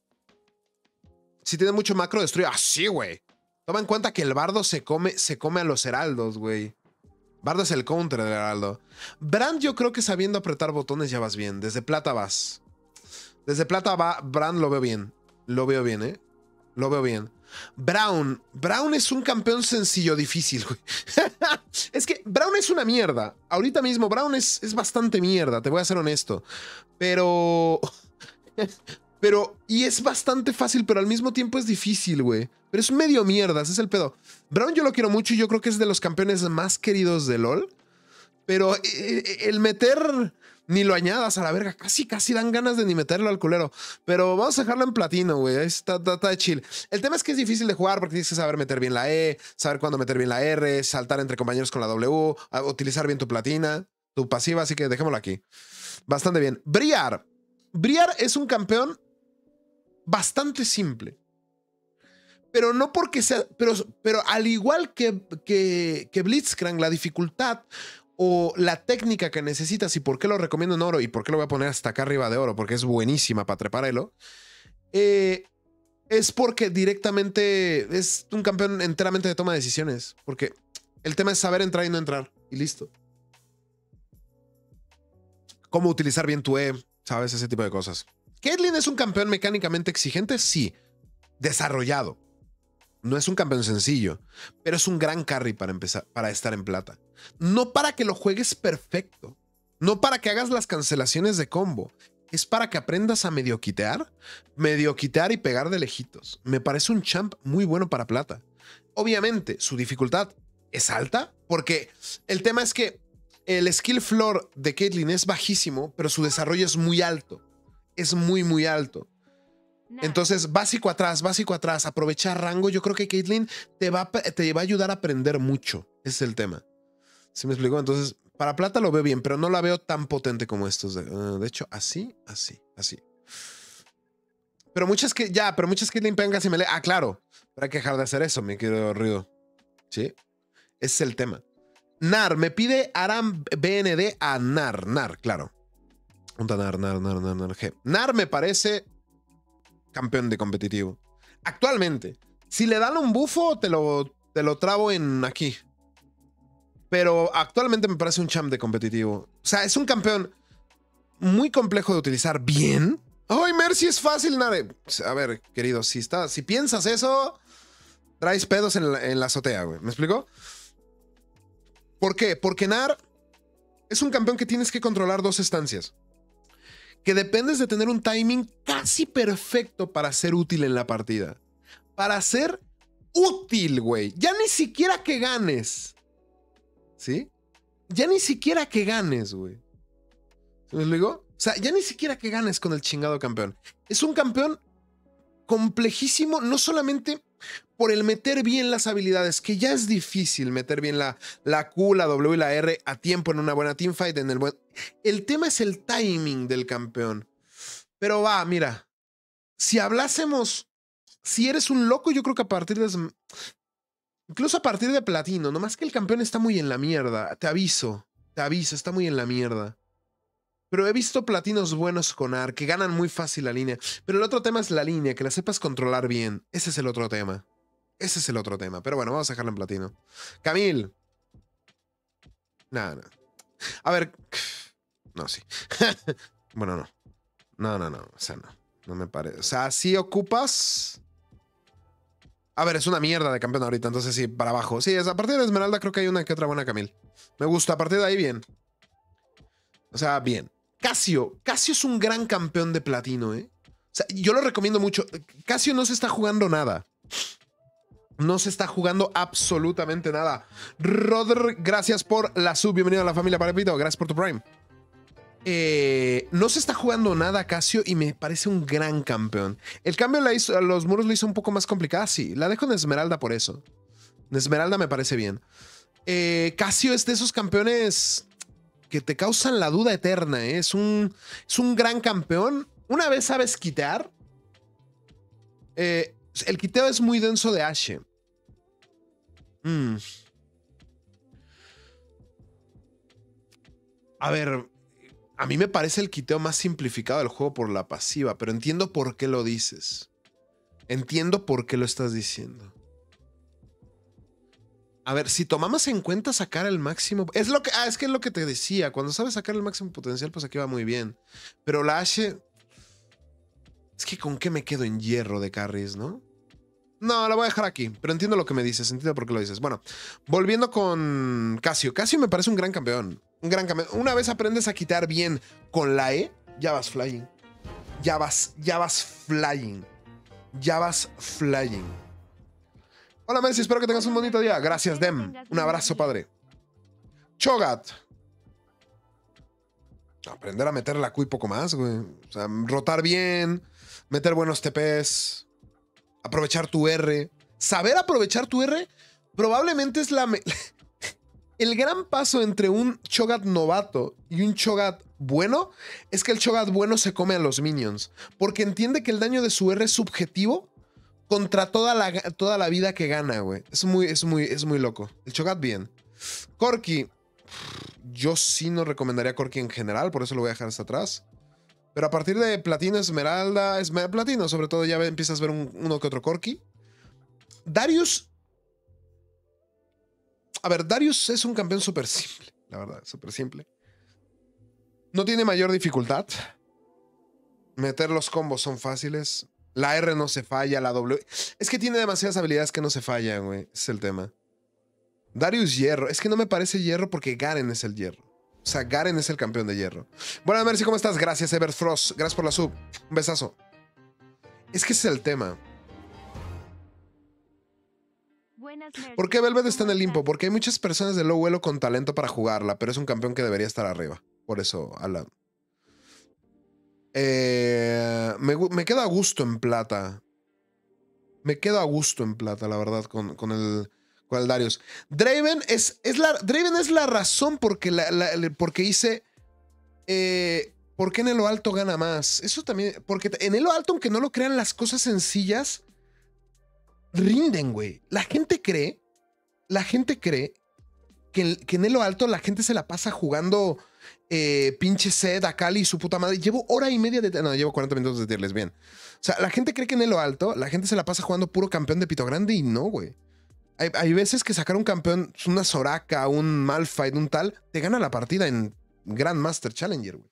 Si tiene mucho macro, destruye. Ah, sí, güey. Toma en cuenta que el Bardo se come, se come a los heraldos, güey. Bardo es el counter del heraldo. Brand, yo creo que sabiendo apretar botones ya vas bien. Desde plata vas. Desde plata va. Brand lo veo bien. Lo veo bien, ¿eh? Lo veo bien. Brown. Brown es un campeón sencillo difícil, güey. Es que Brown es una mierda. Ahorita mismo Brown es, es bastante mierda, te voy a ser honesto. Pero... Pero... Y es bastante fácil, pero al mismo tiempo es difícil, güey. Pero es medio mierda, ese es el pedo. Brown yo lo quiero mucho y yo creo que es de los campeones más queridos de LoL. Pero el meter... Ni lo añadas a la verga. Casi, casi dan ganas de ni meterlo al culero. Pero vamos a dejarlo en platino, güey. Está, está, está de chill. El tema es que es difícil de jugar porque tienes que saber meter bien la E, saber cuándo meter bien la R, saltar entre compañeros con la W, utilizar bien tu platina, tu pasiva. Así que dejémoslo aquí. Bastante bien. Briar. Briar es un campeón bastante simple. Pero no porque sea... Pero, pero al igual que, que, que Blitzcrank, la dificultad... o la técnica que necesitas y por qué lo recomiendo en oro y por qué lo voy a poner hasta acá arriba de oro, porque es buenísima para trepar elo, eh, es porque directamente es un campeón enteramente de toma de decisiones. Porque el tema es saber entrar y no entrar. Y listo. Cómo utilizar bien tu E, ¿sabes? Ese tipo de cosas. ¿Caitlyn es un campeón mecánicamente exigente? Sí. Desarrollado. No es un campeón sencillo, pero es un gran carry para empezar, para estar en plata. No para que lo juegues perfecto, no para que hagas las cancelaciones de combo, es para que aprendas a medio quitear, medio quitear y pegar de lejitos. Me parece un champ muy bueno para plata. Obviamente, su dificultad es alta, porque el tema es que el skill floor de Caitlyn es bajísimo, pero su desarrollo es muy alto. Es muy, muy alto. Entonces, básico atrás, básico atrás, aprovechar rango. Yo creo que Caitlyn te va, te va a ayudar a aprender mucho. Ese es el tema. ¿Sí me explico? Entonces, para plata lo veo bien, pero no la veo tan potente como estos. De, uh, de hecho, así, así, así. Pero muchas que, ya, pero muchas Caitlyn pegan y me le. Ah, claro. Pero hay que dejar de hacer eso, mi querido Ruido. ¿Sí? Ese es el tema. Nar, me pide Aram B N D a Nar. Nar, claro. Punta Nar, Nar, Nar, Nar, Nar, G. Nar me parece campeón de competitivo. Actualmente. Si le dan un bufo, te lo, te lo trabo en aquí. Pero actualmente me parece un champ de competitivo. O sea, es un campeón muy complejo de utilizar bien. ¡Ay, Mercy es fácil, Nare! A ver, querido, si, está, si piensas eso, traes pedos en la, en la azotea, güey. ¿Me explico? ¿Por qué? Porque Nar es un campeón que tienes que controlar dos estancias. Que dependes de tener un timing casi perfecto para ser útil en la partida. Para ser útil, güey. Ya ni siquiera que ganes. ¿Sí? Ya ni siquiera que ganes, güey. ¿Me explico? O sea, ya ni siquiera que ganes con el chingado campeón. Es un campeón complejísimo, no solamente por el meter bien las habilidades, que ya es difícil meter bien la, la Q, la W y la R a tiempo en una buena teamfight. En el, buen... el tema es el timing del campeón. Pero va, mira, si hablásemos, si eres un loco, yo creo que a partir de... Incluso a partir de platino, nomás que el campeón está muy en la mierda. Te aviso, te aviso, está muy en la mierda. Pero he visto platinos buenos con A R, que ganan muy fácil la línea. Pero el otro tema es la línea, que la sepas controlar bien. Ese es el otro tema. Ese es el otro tema. Pero bueno, vamos a dejarlo en platino. Camil. Nada, no. A ver. No, sí. Bueno, no. No, no, no. O sea, no. No me parece. O sea, si ocupas... A ver, es una mierda de campeón ahorita, entonces sí, para abajo. Sí, es a partir de Esmeralda creo que hay una que otra buena Camil. Me gusta, a partir de ahí bien. O sea, bien. Casio. Casio es un gran campeón de platino, ¿eh? O sea, yo lo recomiendo mucho. Casio no se está jugando nada. No se está jugando absolutamente nada. Rodr, gracias por la sub. Bienvenido a la familia Parepito. Gracias por tu Prime. Eh, no se está jugando nada Casio y me parece un gran campeón. El cambio la hizo, los muros lo hizo un poco más complicada. Sí, la dejo en Esmeralda por eso. En Esmeralda me parece bien. Eh, Casio es de esos campeones que te causan la duda eterna, ¿eh? Es un, es un gran campeón. Una vez sabes quitear. Eh, el quiteo es muy denso de Ashe. Mm. A ver, a mí me parece el quiteo más simplificado del juego por la pasiva, pero entiendo por qué lo dices. Entiendo por qué lo estás diciendo. A ver, si tomamos en cuenta sacar el máximo... Es lo que, ah, es que es lo que te decía. Cuando sabes sacar el máximo potencial, pues aquí va muy bien. Pero la Ashe... Es que ¿con qué me quedo en hierro de carries, no? No, la voy a dejar aquí. Pero entiendo lo que me dices. Entiendo por qué lo dices. Bueno, volviendo con Casio. Casio me parece un gran campeón. Un gran campeón. Una vez aprendes a quitar bien con la E, ya vas flying. Ya vas, ya vas flying. Ya vas flying. Hola, Messi, espero que tengas un bonito día. Gracias, Dem. Un abrazo, padre. Cho'Gath. Aprender a meter la Q y poco más, güey. O sea, rotar bien, meter buenos T Ps, aprovechar tu R. Saber aprovechar tu R probablemente es la... Me el gran paso entre un Cho'Gath novato y un Cho'Gath bueno es que el Cho'Gath bueno se come a los minions. Porque entiende que el daño de su R es subjetivo contra toda la, toda la vida que gana, güey. Es muy, es, muy, es muy loco. El Cho'Gath bien. Corki. Yo sí no recomendaría Corki en general, por eso lo voy a dejar hasta atrás. Pero a partir de Platino, Esmeralda, Esmeralda Platino, sobre todo, ya ve, empiezas a ver un, uno que otro Corki. Darius. A ver, Darius es un campeón súper simple, la verdad, súper simple. No tiene mayor dificultad. Meter los combos son fáciles. La R no se falla, la W... Es que tiene demasiadas habilidades que no se fallan, güey. Ese es el tema. Darius hierro. Es que no me parece hierro porque Garen es el hierro. O sea, Garen es el campeón de hierro. Bueno, Mercy, ¿cómo estás? Gracias, Everfrost. Gracias por la sub. Un besazo. Es que ese es el tema. ¿Por qué Velvet está en el limpo? Porque hay muchas personas de low elo con talento para jugarla, pero es un campeón que debería estar arriba. Por eso, Alan. Eh, me, me quedo a gusto en plata. Me quedo a gusto en plata, la verdad, con, con, el, con el Darius. Draven es, es, la, Draven es la razón porque, la, la, porque hice... Eh, ¿Por qué en Elo Alto gana más? Eso también... Porque en Elo Alto, aunque no lo crean, las cosas sencillas rinden, güey. La gente cree... La gente cree que, que en Elo Alto la gente se la pasa jugando eh, pinche Zed, Akali y su puta madre. Llevo hora y media de... No, llevo cuarenta minutos de tirles bien. O sea, la gente cree que en Elo Alto, la gente se la pasa jugando puro campeón de pito grande y no, güey. Hay, hay veces que sacar un campeón, una Soraka, un Malphite, un tal, te gana la partida en Grandmaster Challenger, güey.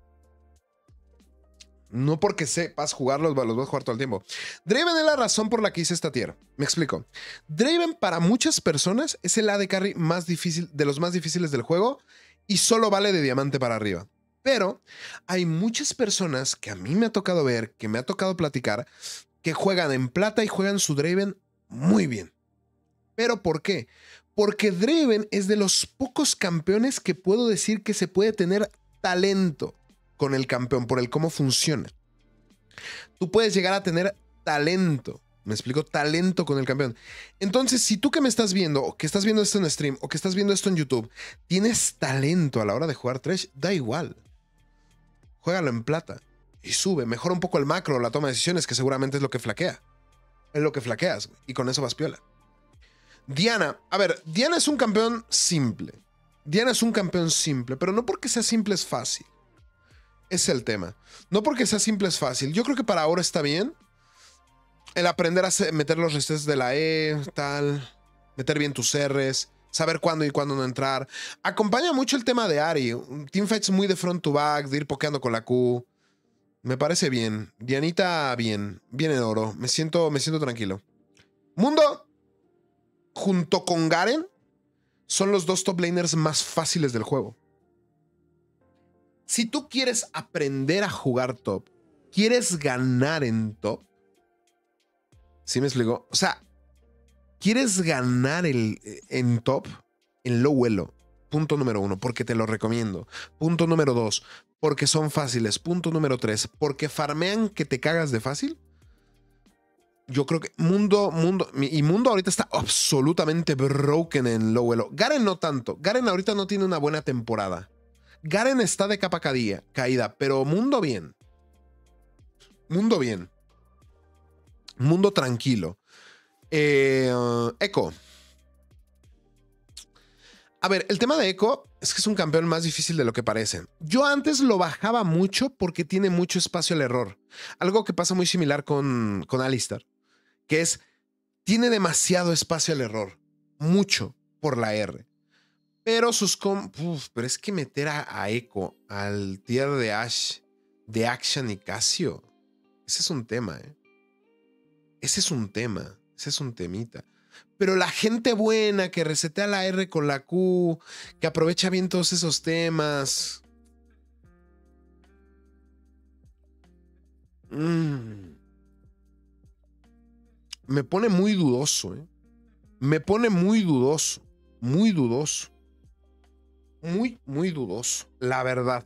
No porque sepas jugarlos, los vas a jugar todo el tiempo. Draven es la razón por la que hice esta tier. Me explico. Draven para muchas personas es el A D Carry más difícil, de los más difíciles del juego y solo vale de diamante para arriba. Pero hay muchas personas que a mí me ha tocado ver, que me ha tocado platicar, que juegan en plata y juegan su Draven muy bien. ¿Pero por qué? Porque Draven es de los pocos campeones que puedo decir que se puede tener talento con el campeón, por el cómo funciona. Tú puedes llegar a tener talento. Me explico, talento con el campeón. Entonces, si tú que me estás viendo, o que estás viendo esto en stream, o que estás viendo esto en YouTube, tienes talento a la hora de jugar Thresh, da igual. Juégalo en plata y sube. Mejora un poco el macro, la toma de decisiones, que seguramente es lo que flaquea. Es lo que flaqueas, güey, y con eso vas piola. Diana, a ver, Diana es un campeón simple. Diana es un campeón simple, pero no porque sea simple es fácil. Es el tema. No porque sea simple es fácil. Yo creo que para ahora está bien. El aprender a hacer, meter los resets de la E, tal. Meter bien tus R's. Saber cuándo y cuándo no entrar. Acompaña mucho el tema de Ahri. Teamfights muy de front to back, de ir pokeando con la Q. Me parece bien. Dianita, bien. Bien en oro. Me siento, me siento tranquilo. Mundo, junto con Garen, son los dos top laners más fáciles del juego. Si tú quieres aprender a jugar top, quieres ganar en top, ¿sí me explico? O sea, quieres ganar el, en top, en low elo, punto número uno, porque te lo recomiendo. Punto número dos, porque son fáciles. Punto número tres, porque farmean que te cagas de fácil. Yo creo que Mundo, Mundo, y Mundo ahorita está absolutamente broken en low elo. Garen no tanto. Garen ahorita no tiene una buena temporada. Garen está de capa caída, caída, pero Mundo bien. Mundo bien. Mundo tranquilo. Eh, uh, Echo. A ver, el tema de Echo es que es un campeón más difícil de lo que parece. Yo antes lo bajaba mucho porque tiene mucho espacio al error. Algo que pasa muy similar con, con Alistar, que es, tiene demasiado espacio al error. Mucho por la R. Pero sus com... Uf, pero es que meter a, a Echo al tier de Ash, de Action y Casio, ese es un tema, ¿eh? Ese es un tema. Ese es un temita. Pero la gente buena que resetea la R con la Q, que aprovecha bien todos esos temas. Mm. Me pone muy dudoso, ¿eh? Me pone muy dudoso. Muy dudoso. Muy, muy dudoso, la verdad.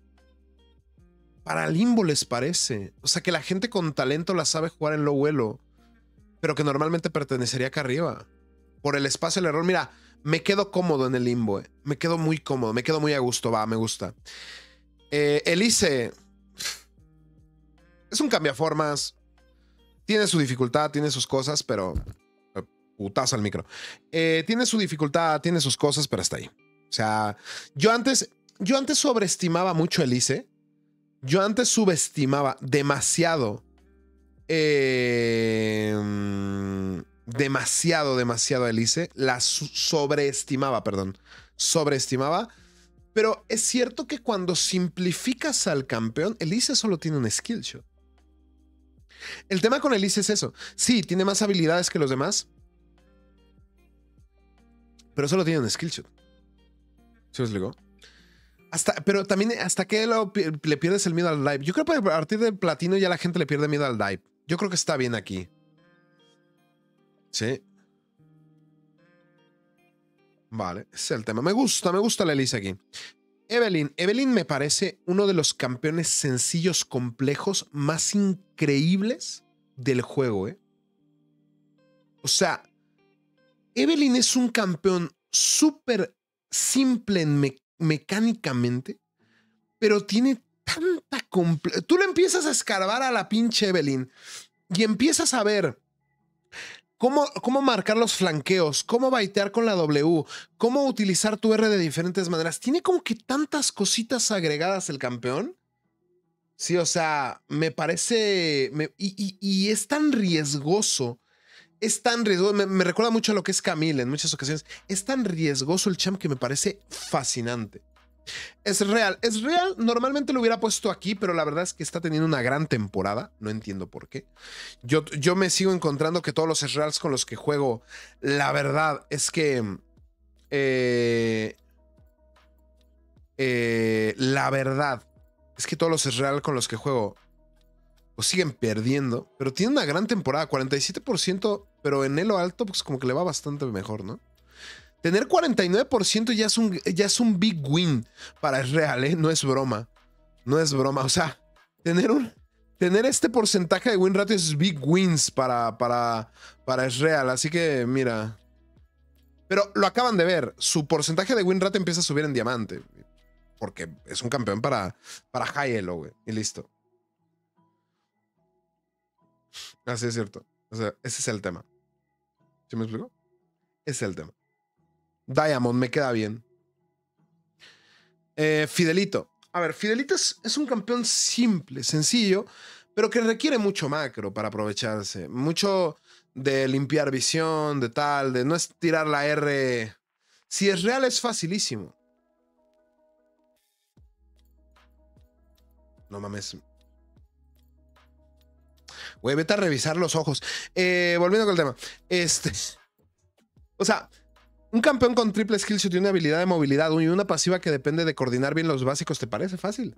Para Limbo les parece. O sea, que la gente con talento la sabe jugar en low elo, pero que normalmente pertenecería acá arriba. Por el espacio, el error. Mira, me quedo cómodo en el Limbo. Eh. Me quedo muy cómodo, me quedo muy a gusto. Va, me gusta. Eh, Elise es un cambiaformas. Tiene su dificultad, tiene sus cosas, pero... Putazo al micro. Eh, tiene su dificultad, tiene sus cosas, pero hasta ahí. O sea, yo antes, yo antes sobreestimaba mucho a Elise. Yo antes subestimaba demasiado. Eh, demasiado, demasiado a Elise. La sobreestimaba, perdón. Sobreestimaba. Pero es cierto que cuando simplificas al campeón, Elise solo tiene un skill shot. El tema con Elise es eso. Sí, tiene más habilidades que los demás, pero solo tiene un skill shot. ¿Se os explicó? Hasta, pero también, ¿hasta qué lo, le pierdes el miedo al dive? Yo creo que a partir del platino ya la gente le pierde miedo al dive. Yo creo que está bien aquí. Sí. Vale, ese es el tema. Me gusta, me gusta la Elise aquí. Evelynn. Evelynn me parece uno de los campeones sencillos, complejos, más increíbles del juego, ¿eh? O sea, Evelynn es un campeón súper simple en me mecánicamente, pero tiene tanta complejidad. Tú le empiezas a escarbar a la pinche Evelynn y empiezas a ver cómo, cómo marcar los flanqueos, cómo baitear con la W, cómo utilizar tu R de diferentes maneras. Tiene como que tantas cositas agregadas el campeón. Sí, o sea, me parece... Me, y, y, y es tan riesgoso. Es tan riesgoso. Me, me recuerda mucho a lo que es Camille en muchas ocasiones. Es tan riesgoso el champ que me parece fascinante. Es real. Es real. Normalmente lo hubiera puesto aquí, pero la verdad es que está teniendo una gran temporada. No entiendo por qué. Yo, yo me sigo encontrando que todos los Ezreals con los que juego, la verdad es que... Eh, eh, la verdad es que todos los Ezreal con los que juego pues siguen perdiendo, pero tiene una gran temporada, cuarenta y siete por ciento, pero en elo alto pues como que le va bastante mejor, ¿no? Tener cuarenta y nueve por ciento ya es un, ya es un big win para Ezreal, ¿eh? No es broma, no es broma, o sea, tener un... Tener este porcentaje de win ratio es big wins para, para, para Ezreal, así que mira. Pero lo acaban de ver, su porcentaje de win ratio empieza a subir en diamante. Porque es un campeón para, para high elo, güey. Y listo. Así es cierto. O sea, ese es el tema. ¿Sí me explico? Ese es el tema. Diamond me queda bien. Eh, Fidelito. A ver, Fidelito es, es un campeón simple, sencillo, pero que requiere mucho macro para aprovecharse. Mucho de limpiar visión, de tal, de no es tirar la R. Si es real, es facilísimo. No mames. Güey, vete a revisar los ojos. Eh, volviendo con el tema. Este. O sea, un campeón con triple skillshot y una habilidad de movilidad y una pasiva que depende de coordinar bien los básicos, ¿te parece fácil?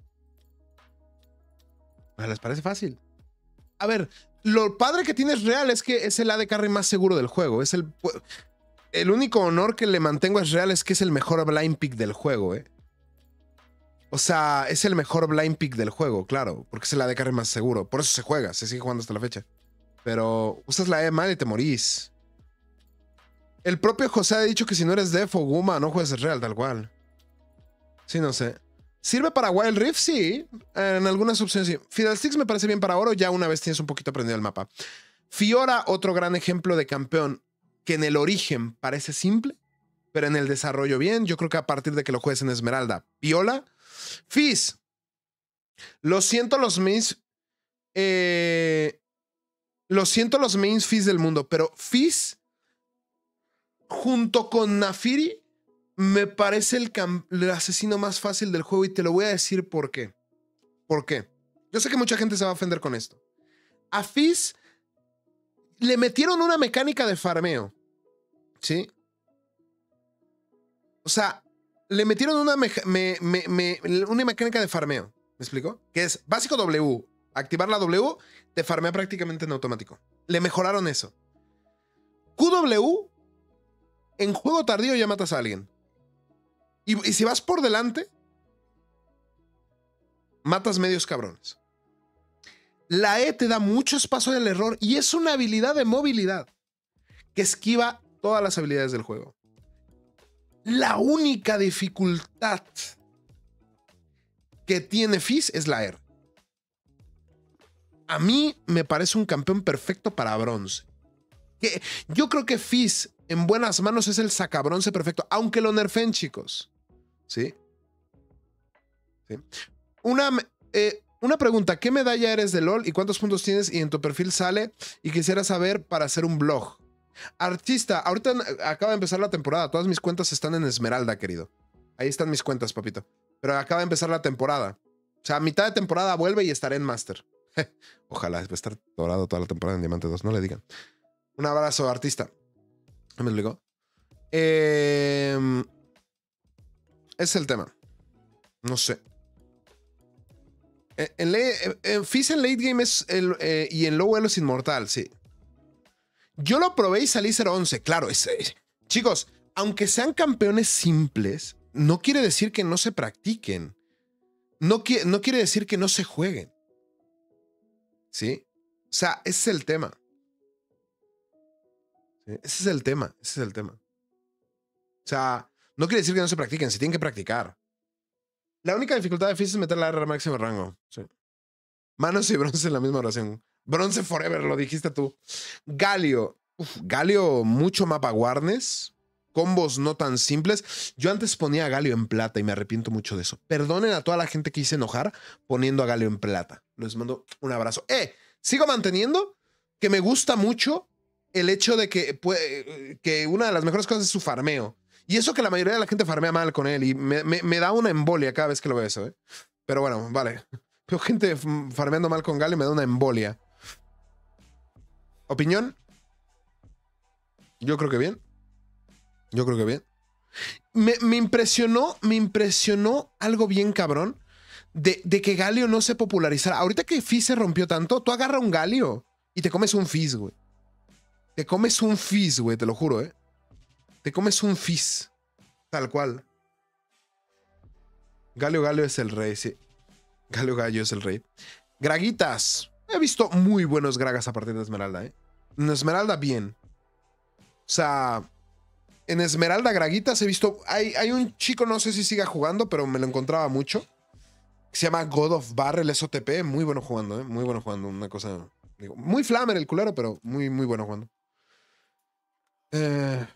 ¿Les parece fácil? A ver, lo padre que tienes real es que es el A D carry más seguro del juego. Es el, el único honor que le mantengo a Ezreal es que es el mejor blind pick del juego, ¿eh? O sea, es el mejor blind pick del juego, claro, porque es el A D carry más seguro. Por eso se juega, se sigue jugando hasta la fecha. Pero usas la E mal y te morís. El propio José ha dicho que si no eres Def o Guma, no juegues Ezreal, tal cual. Sí, no sé. ¿Sirve para Wild Rift? Sí. En algunas opciones sí. Fiddlesticks me parece bien para oro, ya una vez tienes un poquito aprendido el mapa. Fiora, otro gran ejemplo de campeón que en el origen parece simple, pero en el desarrollo bien. Yo creo que a partir de que lo juegues en Esmeralda, piola. Fizz. Lo siento los mains... Eh, lo siento los mains Fizz del mundo, pero Fizz junto con Naafiri me parece el, el asesino más fácil del juego y te lo voy a decir por qué. ¿Por qué? Yo sé que mucha gente se va a ofender con esto. A Fizz le metieron una mecánica de farmeo. ¿Sí? O sea, le metieron una, me, me, me, me, una mecánica de farmeo. ¿Me explico? Que es básico W. Activar la W te farmea prácticamente en automático. Le mejoraron eso. Q W, en juego tardío ya matas a alguien. Y, y si vas por delante, matas medios cabrones. La E te da mucho espacio del error y es una habilidad de movilidad que esquiva todas las habilidades del juego. La única dificultad que tiene Fizz es la R. A mí me parece un campeón perfecto para bronce. Que yo creo que Fizz en buenas manos es el sacabronce perfecto, aunque lo nerfen, chicos. ¿Sí? ¿Sí? Una, eh, una pregunta, ¿qué medalla eres de LOL y cuántos puntos tienes y en tu perfil sale? Y quisiera saber para hacer un blog. Artista, ahorita acaba de empezar la temporada. Todas mis cuentas están en Esmeralda, querido. Ahí están mis cuentas, papito. Pero acaba de empezar la temporada. O sea, a mitad de temporada vuelve y estaré en Master. Ojalá, va a estar dorado toda la temporada en Diamante dos. No le digan. Un abrazo, artista. ¿Me explicó? Eh, ese es el tema. No sé. En, en, en Fizz en late game es el, eh, y en low elo es inmortal, sí. Yo lo probé y salí cero once. Claro, es, eh, chicos, aunque sean campeones simples, no quiere decir que no se practiquen. No, qui no quiere decir que no se jueguen. ¿Sí? O sea, ese es el tema. ¿Sí? Ese es el tema. Ese es el tema. O sea, no quiere decir que no se practiquen, se tienen que practicar. La única dificultad de Fizz es meter la R máximo rango. Sí. Manos y bronce en la misma oración. Bronce forever, lo dijiste tú. Galio. Uf, Galio, mucho mapa awareness. Combos no tan simples. Yo antes ponía a Galio en plata y me arrepiento mucho de eso. Perdonen a toda la gente que hice enojar poniendo a Galio en plata. Les mando un abrazo. ¡Eh! Sigo manteniendo que me gusta mucho el hecho de que, puede, que una de las mejores cosas es su farmeo. Y eso que la mayoría de la gente farmea mal con él. Y me, me, me da una embolia cada vez que lo veo eso, ¿eh? Pero bueno, vale. Veo gente farmeando mal con Galio y me da una embolia. ¿Opinión? Yo creo que bien. Yo creo que bien. Me, me impresionó, me impresionó algo bien cabrón de, de que Galio no se popularizara. Ahorita que Fizz se rompió tanto, tú agarras un Galio y te comes un Fizz, güey. Te comes un Fizz, güey, te lo juro, ¿eh? Te comes un Fizz. Tal cual. Galio Galio es el rey, sí. Galio Galio es el rey. Graguitas. He visto muy buenos Gragas a partir de Esmeralda, ¿eh? En Esmeralda, bien. O sea... En Esmeralda Graguitas he visto... Hay, hay un chico, no sé si siga jugando, pero me lo encontraba mucho. Se llama God of Barrel S O T P. Muy bueno jugando, ¿eh? Muy bueno jugando. Una cosa... Digo, muy flamer el culero, pero muy, muy bueno jugando. Eh,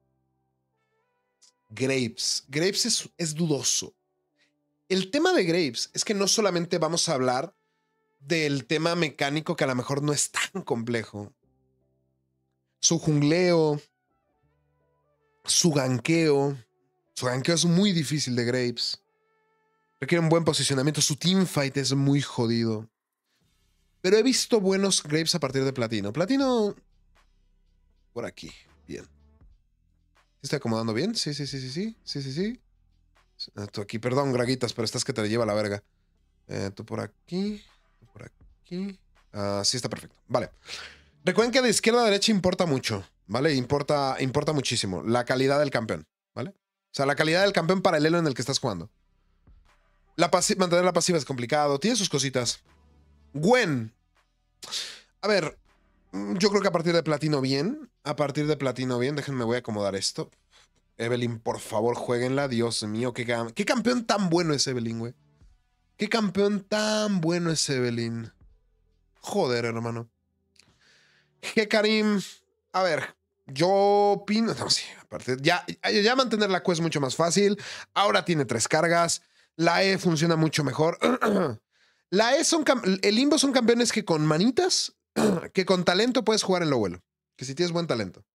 Grapes. Grapes es, es dudoso. El tema de Grapes es que no solamente vamos a hablar del tema mecánico que a lo mejor no es tan complejo. Su jungleo... Su ganqueo. Su ganqueo es muy difícil de Grapes. Requiere un buen posicionamiento. Su teamfight es muy jodido. Pero he visto buenos Grapes a partir de Platino. Platino... Por aquí. Bien. ¿Está acomodando bien? Sí, sí, sí, sí, sí. Sí, sí, sí. Tú aquí, perdón, Graguitas, pero estás que te lleva a la verga. Eh, tú por aquí. Tú por aquí. Ah, sí, está perfecto. Vale. Recuerden que de izquierda a derecha importa mucho. ¿Vale? Importa, importa muchísimo la calidad del campeón, ¿vale? O sea, la calidad del campeón para el elo en el que estás jugando. La mantener la pasiva es complicado, tiene sus cositas. Gwen. A ver, yo creo que a partir de platino bien. A partir de platino bien, déjenme, voy a acomodar esto. Evelyn, por favor, jueguenla. Dios mío, qué, qué campeón tan bueno es Evelyn, güey. Qué campeón tan bueno es Evelyn. Joder, hermano. G. Karim... A ver, yo opino... No, sí, aparte, ya, ya mantener la Q es mucho más fácil. Ahora tiene tres cargas. La E funciona mucho mejor. La E son... El limbo son campeones que con manitas, que con talento puedes jugar en lo bueno. Que si tienes buen talento.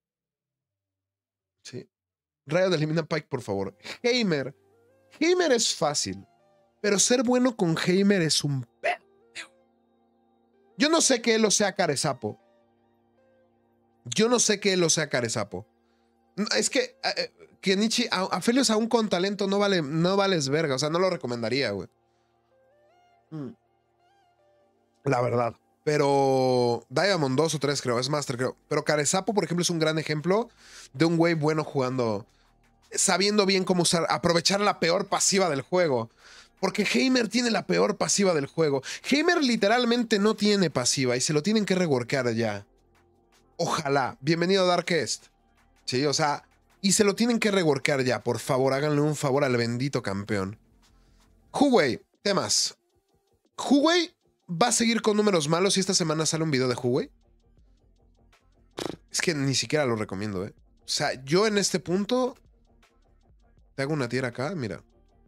Sí. Rayo de elimina Pike, por favor. Heimer. Heimer es fácil. Pero ser bueno con Heimer es un pedo. Yo no sé que él lo sea Caresapo. Yo no sé que él lo sea Caresapo. Es que eh, Kenichi, a, a Felios aún con talento no vale, no vales verga. O sea, no lo recomendaría, güey. Mm. La verdad. Pero Diamond dos o tres creo, es Master creo. Pero Caresapo, por ejemplo, es un gran ejemplo de un güey bueno jugando, sabiendo bien cómo usar, aprovechar la peor pasiva del juego. Porque Heimer tiene la peor pasiva del juego. Heimer literalmente no tiene pasiva y se lo tienen que reworkear ya. Ojalá. Bienvenido a Darkest. Sí, o sea, y se lo tienen que reworkear ya. Por favor, háganle un favor al bendito campeón. Huawei, temas. Huawei va a seguir con números malos y esta semana sale un video de Huawei. Es que ni siquiera lo recomiendo, ¿eh? O sea, yo en este punto te hago una tierra acá, mira.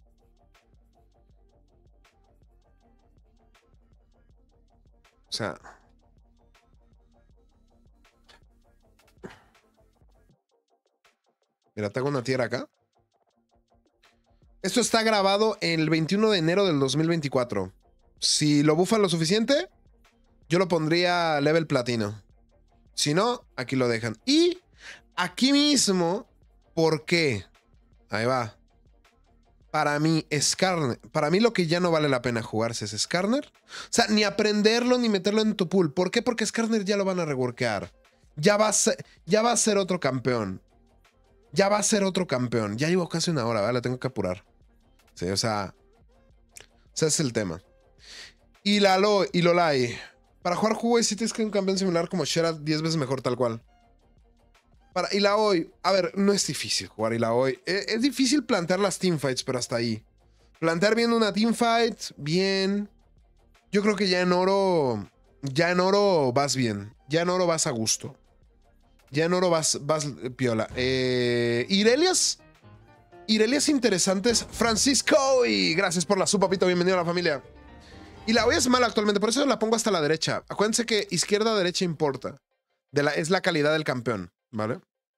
O sea... Mira, te hago una tierra acá. Esto está grabado el veintiuno de enero del dos mil veinticuatro. Si lo bufan lo suficiente, yo lo pondría level platino. Si no, aquí lo dejan. Y aquí mismo, ¿por qué? Ahí va. Para mí, Skarner. Para mí lo que ya no vale la pena jugarse es Skarner. O sea, ni aprenderlo ni meterlo en tu pool. ¿Por qué? Porque Skarner ya lo van a reworkear. Ya va a ser, ya va a ser otro campeón. Ya va a ser otro campeón. Ya llevo casi una hora, ¿vale? La tengo que apurar. Sí, o sea... Ese es el tema. Y la Lo y Lolai. Para jugar Huawei sí tienes que un campeón similar como Shera diez veces mejor tal cual. Para Illaoi. A ver, no es difícil jugar Illaoi. Es, es difícil plantear las teamfights, pero hasta ahí. Plantear bien una teamfight, bien. Yo creo que ya en oro... Ya en oro vas bien. Ya en oro vas a gusto. Ya en oro vas, vas piola. Eh, Irelias. Irelias interesantes. Francisco. Y gracias por la su, papito. Bienvenido a la familia. Y la O E es mala actualmente. Por eso la pongo hasta la derecha. Acuérdense que izquierda, derecha importa. De la, es la calidad del campeón. ¿Vale?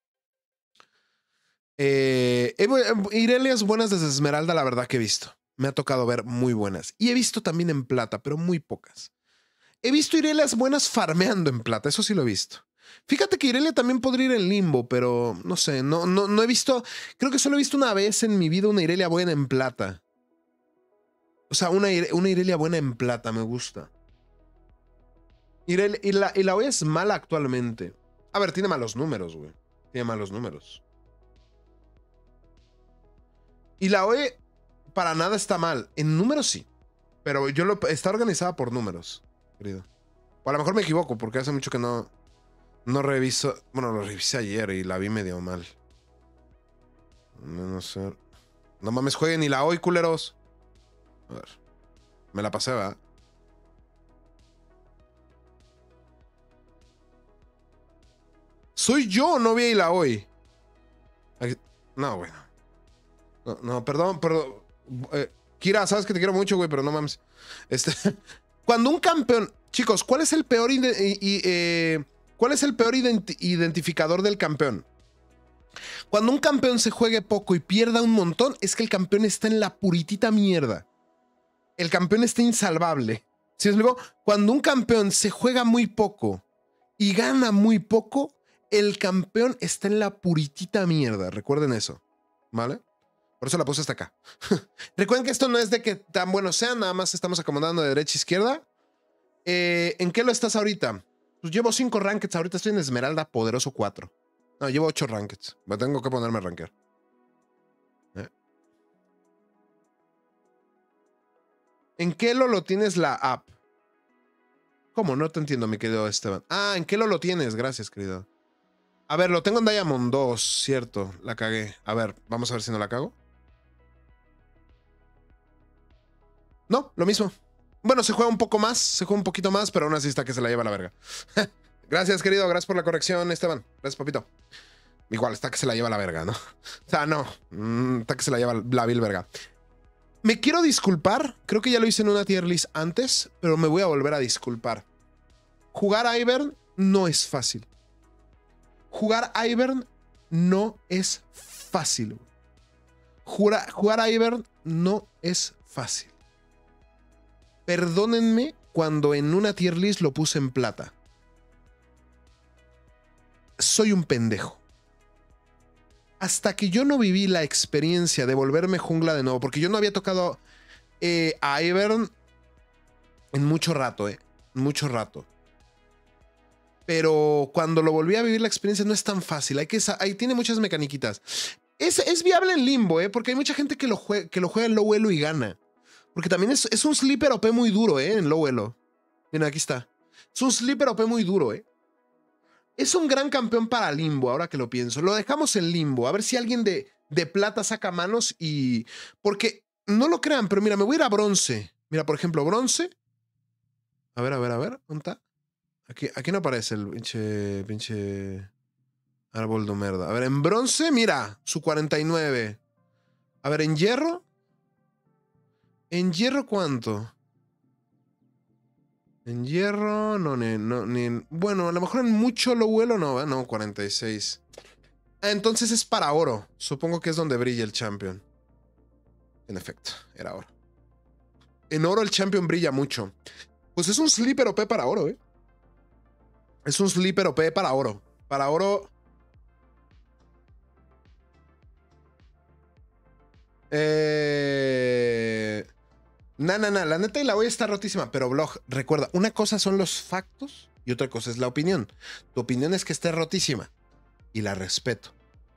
Eh, Irelias buenas desde Esmeralda, la verdad que he visto. Me ha tocado ver muy buenas. Y he visto también en plata, pero muy pocas. He visto Irelias buenas farmeando en plata. Eso sí lo he visto. Fíjate que Irelia también podría ir en limbo, pero no sé, no, no, no he visto, creo que solo he visto una vez en mi vida una Irelia buena en plata. O sea, una, una Irelia buena en plata, me gusta. Irelia, y, la, y la O E es mala actualmente. A ver, tiene malos números, güey. Tiene malos números. Y la O E para nada está mal. En números sí. Pero yo lo, está organizada por números, querido. O a lo mejor me equivoco, porque hace mucho que no... No reviso. Bueno, lo revisé ayer y la vi medio mal. No sé. No mames, jueguen ni la hoy, culeros. A ver. Me la pasé, ¿verdad? ¿Soy yo o no vi la hoy? No, bueno. No, no, perdón, perdón. Eh, Kira, sabes que te quiero mucho, güey, pero no mames. Este. Cuando un campeón. Chicos, ¿cuál es el peor. Y, y, eh, ¿Cuál es el peor ident identificador del campeón? Cuando un campeón se juegue poco y pierda un montón, es que el campeón está en la puritita mierda. El campeón está insalvable. ¿Sí os digo? Cuando un campeón se juega muy poco y gana muy poco, el campeón está en la puritita mierda. Recuerden eso, ¿vale? Por eso la puse hasta acá. Recuerden que esto no es de que tan buenos sean, nada más estamos acomodando de derecha a izquierda. Eh, ¿En qué lo estás ahorita? Pues llevo cinco rankeds, ahorita estoy en Esmeralda Poderoso cuatro. No, llevo ocho rankeds. Me tengo que ponerme a rankear. ¿Eh? ¿En qué lo lo tienes la app? ¿Cómo? No te entiendo, mi querido Esteban. Ah, ¿en qué lo lo tienes? Gracias, querido. A ver, lo tengo en Diamond dos, cierto. La cagué. A ver, vamos a ver si no la cago. No, lo mismo. Bueno, se juega un poco más, se juega un poquito más, pero aún así está que se la lleva la verga. Gracias, querido, gracias por la corrección, Esteban. Gracias, papito. Igual, está que se la lleva la verga, ¿no? O sea, no, mm, está que se la lleva la vil verga. Me quiero disculpar, creo que ya lo hice en una tier list antes, pero me voy a volver a disculpar. Jugar a Ivern no es fácil. Jugar a Ivern no es fácil. Jugar, jugar a Ivern no es fácil. Perdónenme cuando en una tier list lo puse en plata. Soy un pendejo. Hasta que yo no viví la experiencia de volverme jungla de nuevo, porque yo no había tocado eh, a Ivern en mucho rato, eh. Mucho rato. Pero cuando lo volví a vivir la experiencia no es tan fácil. Hay que, ahí tiene muchas mecaniquitas. Es, es viable en limbo, eh, porque hay mucha gente que lo, juega, que lo juega en low elo y gana. Porque también es, es un sleeper O P muy duro, ¿eh? En low elo. Miren, aquí está. Es un sleeper O P muy duro, ¿eh? Es un gran campeón para limbo, ahora que lo pienso. Lo dejamos en limbo. A ver si alguien de, de plata saca manos y... Porque, no lo crean, pero mira, me voy a ir a bronce. Mira, por ejemplo, bronce. A ver, a ver, a ver. ¿Dónde está? Aquí, aquí no aparece el pinche... Pinche... Árbol de merda. A ver, en bronce, mira. Su cuarenta y nueve. A ver, en hierro... ¿En hierro cuánto? En hierro, no, ni, no, ni... Bueno, a lo mejor en mucho lo vuelo, no, ¿eh? No, cuarenta y seis. Ah, entonces es para oro. Supongo que es donde brilla el champion. En efecto, era oro. En oro el champion brilla mucho. Pues es un sleeper O P para oro, ¿eh? Es un sleeper O P para oro. Para oro... Eh... No, no, no, la neta y la voy a estar rotísima, pero Blog, recuerda, una cosa son los factos y otra cosa es la opinión. Tu opinión es que esté rotísima y la respeto.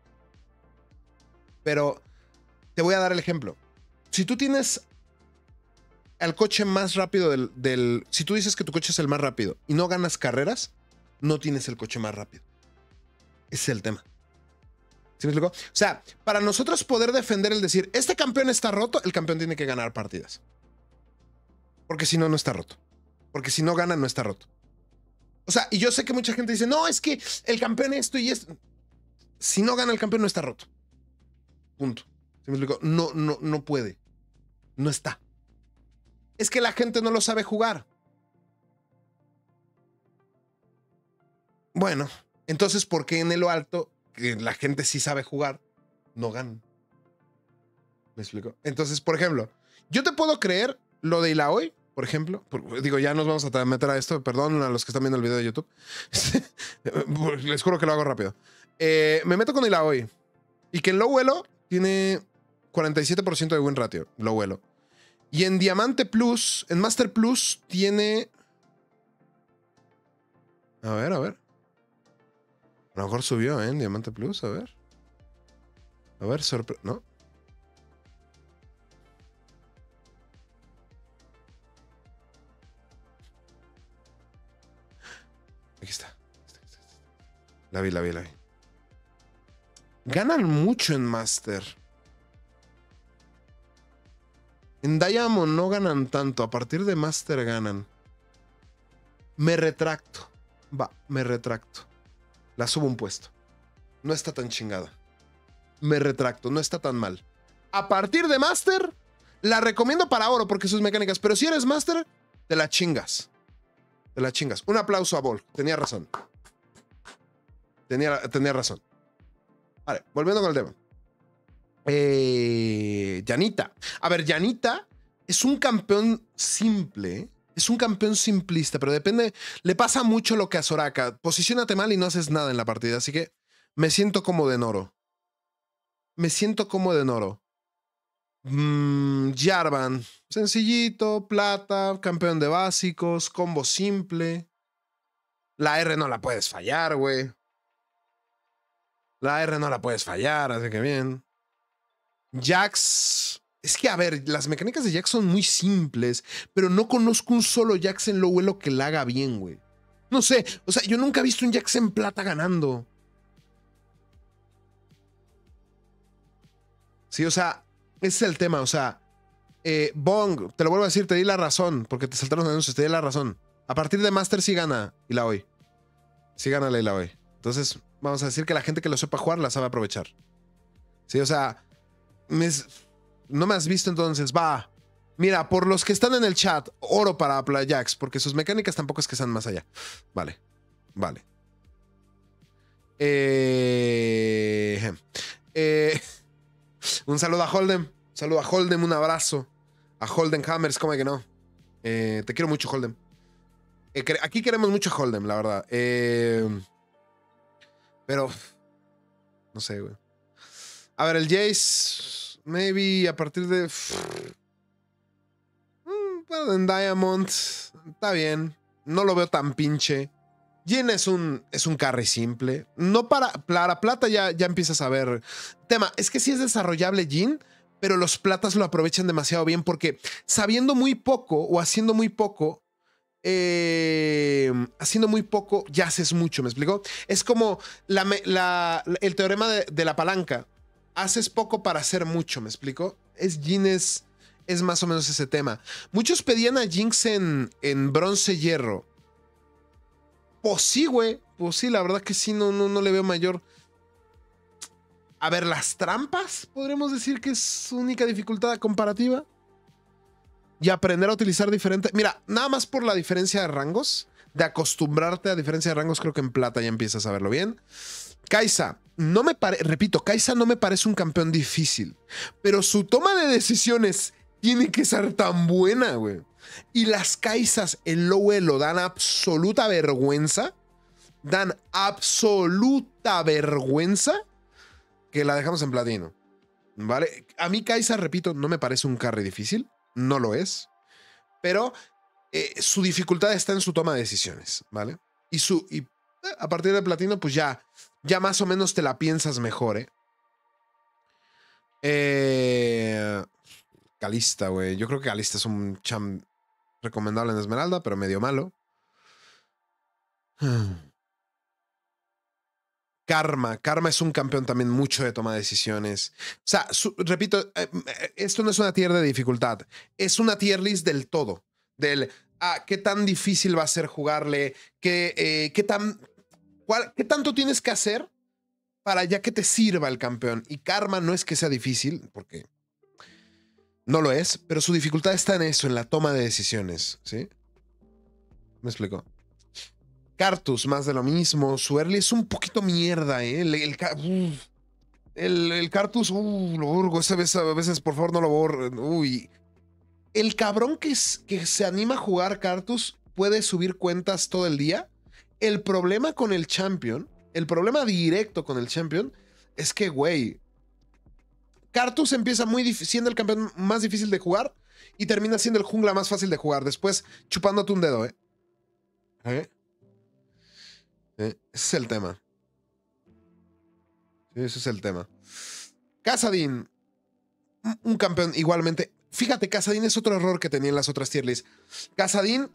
Pero te voy a dar el ejemplo. Si tú tienes el coche más rápido del, del... Si tú dices que tu coche es el más rápido y no ganas carreras, no tienes el coche más rápido. Ese es el tema. ¿Sí me explico? O sea, para nosotros poder defender el decir, este campeón está roto, el campeón tiene que ganar partidas. Porque si no, no está roto. Porque si no gana, no está roto. O sea, y yo sé que mucha gente dice, no, es que el campeón esto y esto. Si no gana el campeón, no está roto. Punto. ¿Se me explicó? No, no, no puede. No está. Es que la gente no lo sabe jugar. Bueno, entonces, ¿por qué en lo alto, que la gente sí sabe jugar, no ganan? ¿Me explico? Entonces, por ejemplo, yo te puedo creer lo de Illaoi, por ejemplo. Por, digo, ya nos vamos a meter a esto. Perdón a los que están viendo el video de YouTube. Les juro que lo hago rápido. Eh, me meto con Illaoi. Y que en low elo tiene cuarenta y siete por ciento de win ratio. Low elo. Y en Diamante Plus, en Master Plus, tiene... A ver, a ver. A lo mejor subió, ¿eh? En Diamante Plus, a ver. A ver, sorpresa. ¿No? Aquí está. La vi, la vi, la vi. Ganan mucho en Master. En Diamond no ganan tanto. A partir de Master ganan. Me retracto. Va, me retracto. La subo un puesto. No está tan chingada. Me retracto, no está tan mal. A partir de Master, la recomiendo para oro porque sus mecánicas. Pero si eres Master, te la chingas. Te la chingas. Un aplauso a Vol. Tenía razón. Tenía, tenía razón. Vale, volviendo con el tema. Eh, Janita. A ver, Janita es un campeón simple. Es un campeón simplista, pero depende. Le pasa mucho lo que a Soraka. Posiciónate mal y no haces nada en la partida. Así que me siento cómodo en oro. Me siento cómodo en oro. Mm, Jarvan. Sencillito, plata, campeón de básicos, combo simple. La R no la puedes fallar, güey. La R no la puedes fallar, así que bien. Jax. Es que, a ver, las mecánicas de Jax son muy simples, pero no conozco un solo Jax en low elo que la haga bien, güey. No sé, o sea, yo nunca he visto un Jax en plata ganando. Sí, o sea, ese es el tema, o sea, eh, Bong, te lo vuelvo a decir, te di la razón, porque te saltaron los anuncios, te di la razón. A partir de Master sí gana Illaoi. Sí gana la Illaoi. Entonces, vamos a decir que la gente que lo sepa jugar la sabe aprovechar. Sí, o sea, me, no me has visto entonces, va. Mira, por los que están en el chat, oro para Jax, porque sus mecánicas tampoco es que sean más allá. Vale, vale. Eh, eh, un saludo a Holden. Un saludo a Holden, un abrazo. A Holden Hammers, ¿cómo que no? Eh, te quiero mucho, Holden. Eh, aquí queremos mucho a Holden, la verdad. Eh, pero, no sé, güey. A ver, el Jace, maybe a partir de... Bueno, en Diamond, está bien. No lo veo tan pinche. Jhin es un, es un carry simple. No para, para plata ya, ya empiezas a ver. Tema, es que sí es desarrollable Jhin, pero los platas lo aprovechan demasiado bien porque sabiendo muy poco o haciendo muy poco, eh, haciendo muy poco ya haces mucho, ¿me explico? Es como la, la, el teorema de, de la palanca. Haces poco para hacer mucho, ¿me explico? Es Jhin es, es más o menos ese tema. Muchos pedían a Jinx en, en bronce hierro. Pues sí, güey. Pues sí, la verdad que sí, no, no, no le veo mayor. A ver, las trampas, podríamos decir que es su única dificultad comparativa. Y aprender a utilizar diferentes... Mira, nada más por la diferencia de rangos, de acostumbrarte a diferencia de rangos, creo que en plata ya empiezas a verlo bien. Kai'Sa, no me parece, repito, Kai'Sa no me parece un campeón difícil, pero su toma de decisiones tiene que ser tan buena, güey. Y las Kai'Sas en low elo dan absoluta vergüenza, dan absoluta vergüenza que la dejamos en platino, ¿vale? A mí Kai'Sa, repito, no me parece un carry difícil, no lo es, pero eh, su dificultad está en su toma de decisiones, ¿vale? Y, su, y eh, a partir de platino, pues ya, ya más o menos te la piensas mejor, ¿eh? Eh... Kalista, güey. Yo creo que Kalista es un champ recomendable en Esmeralda, pero medio malo. Karma. Karma es un campeón también mucho de toma de decisiones. O sea, su, repito, eh, esto no es una tier de dificultad. Es una tier list del todo. Del a qué tan difícil va a ser jugarle, qué, eh, qué, tan, cuál, qué tanto tienes que hacer para ya que te sirva el campeón. Y Karma no es que sea difícil, porque no lo es, pero su dificultad está en eso, en la toma de decisiones, ¿sí? ¿Me explico? Cartus, más de lo mismo. Su early es un poquito mierda, ¿eh? El, el, uf, el, el Cartus, uh, lo burgo. Esa vez, a veces, por favor, no lo borren. Uy. El cabrón que, es, que se anima a jugar Cartus puede subir cuentas todo el día. El problema con el Champion, el problema directo con el Champion, es que, güey, Cartus empieza muy siendo el campeón más difícil de jugar y termina siendo el jungla más fácil de jugar. Después chupándote un dedo, ¿eh? ¿Eh? ¿Eh? Ese es el tema. Sí, ese es el tema. Kassadin, un campeón igualmente. Fíjate, Kassadin es otro error que tenía en las otras tier lists. Kassadin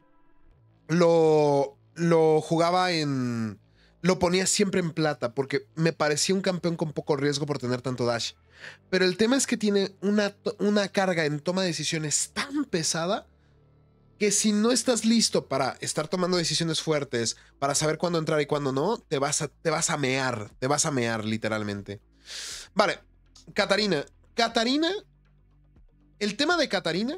lo, lo jugaba en... Lo ponía siempre en plata porque me parecía un campeón con poco riesgo por tener tanto dash. Pero el tema es que tiene una, una carga en toma de decisiones tan pesada que si no estás listo para estar tomando decisiones fuertes, para saber cuándo entrar y cuándo no, te vas a, te vas a mear, te vas a mear literalmente. Vale, Katarina. Katarina, el tema de Katarina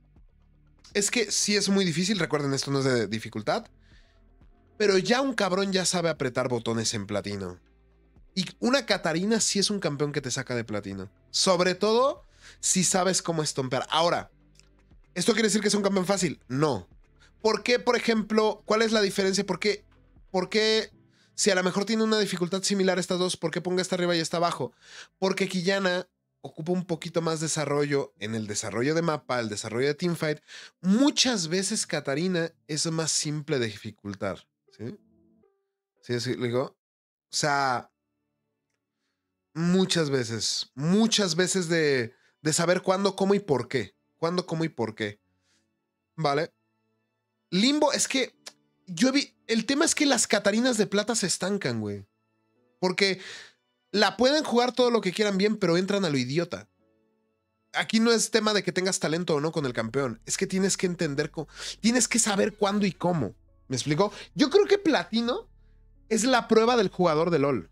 es que sí es muy difícil, recuerden, esto no es de dificultad, pero ya un cabrón ya sabe apretar botones en platino. Y una Katarina sí es un campeón que te saca de platino. Sobre todo si sabes cómo estompear. Ahora, ¿esto quiere decir que es un campeón fácil? No. ¿Por qué, por ejemplo, cuál es la diferencia? ¿Por qué, por qué si a lo mejor tiene una dificultad similar a estas dos, por qué ponga esta arriba y esta abajo? Porque Quillana ocupa un poquito más desarrollo en el desarrollo de mapa, el desarrollo de teamfight. Muchas veces Katarina es más simple de dificultar. ¿Sí? ¿Sí? ¿Sí? ¿Digo? O sea, muchas veces, muchas veces de, de saber cuándo, cómo y por qué. Cuándo, cómo y por qué. Vale. Limbo, es que yo vi. El tema es que las Katarinas de plata se estancan, güey. Porque la pueden jugar todo lo que quieran bien, pero entran a lo idiota. Aquí no es tema de que tengas talento o no con el campeón. Es que tienes que entender cómo. Tienes que saber cuándo y cómo. ¿Me explico? Yo creo que Platino es la prueba del jugador de LOL.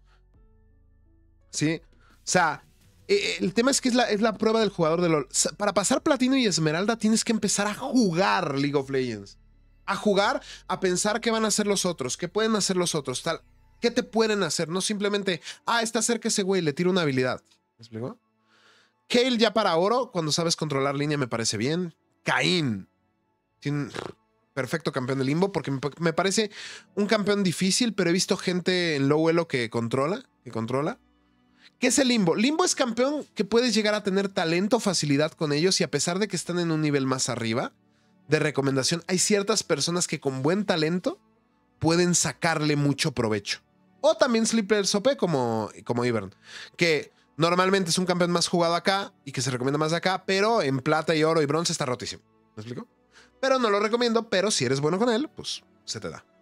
¿Sí? O sea, el tema es que es la, es la prueba del jugador de LOL. Para pasar Platino y Esmeralda tienes que empezar a jugar League of Legends. A jugar, a pensar qué van a hacer los otros, qué pueden hacer los otros, tal. ¿Qué te pueden hacer? No simplemente, ah, está cerca ese güey, le tiro una habilidad. ¿Me explico? Kayle ya para oro, cuando sabes controlar línea me parece bien. Caín. Tiene perfecto campeón de limbo porque me, me parece un campeón difícil, pero he visto gente en low elo que controla, que controla. ¿Qué es el limbo? Limbo es campeón que puedes llegar a tener talento, facilidad con ellos y a pesar de que están en un nivel más arriba de recomendación, hay ciertas personas que con buen talento pueden sacarle mucho provecho. O también Sleepers O P como, como Ivern, que normalmente es un campeón más jugado acá y que se recomienda más de acá, pero en plata y oro y bronce está rotísimo. ¿Me explico? Pero no lo recomiendo, pero si eres bueno con él, pues se te da.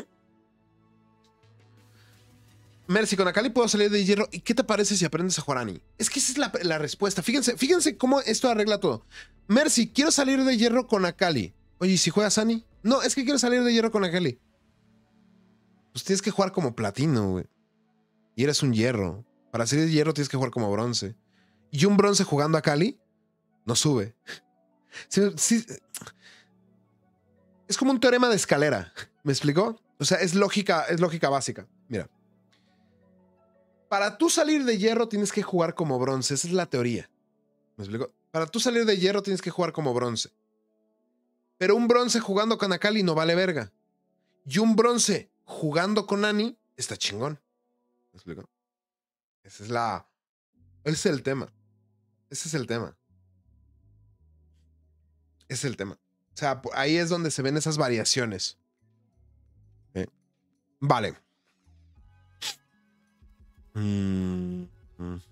Mercy, con Akali puedo salir de hierro. ¿Y qué te parece si aprendes a jugar Annie? Es que esa es la, la respuesta. Fíjense, fíjense cómo esto arregla todo. Mercy, quiero salir de hierro con Akali. Oye, ¿y si juegas Annie? No, es que quiero salir de hierro con Akali. Pues tienes que jugar como platino, güey. Y eres un hierro. Para salir de hierro tienes que jugar como bronce. Y un bronce jugando a Akali no sube. Sí, sí. Es como un teorema de escalera. ¿Me explicó? O sea, es lógica, es lógica básica. Mira. Para tú salir de hierro tienes que jugar como bronce. Esa es la teoría. ¿Me explico? Para tú salir de hierro tienes que jugar como bronce. Pero un bronce jugando con Akali no vale verga. Y un bronce jugando con Annie está chingón. ¿Me explico? Esa es la... Ese es el tema. Ese es el tema. Ese es el tema. O sea, ahí es donde se ven esas variaciones. ¿Eh? Vale. Mm, mm.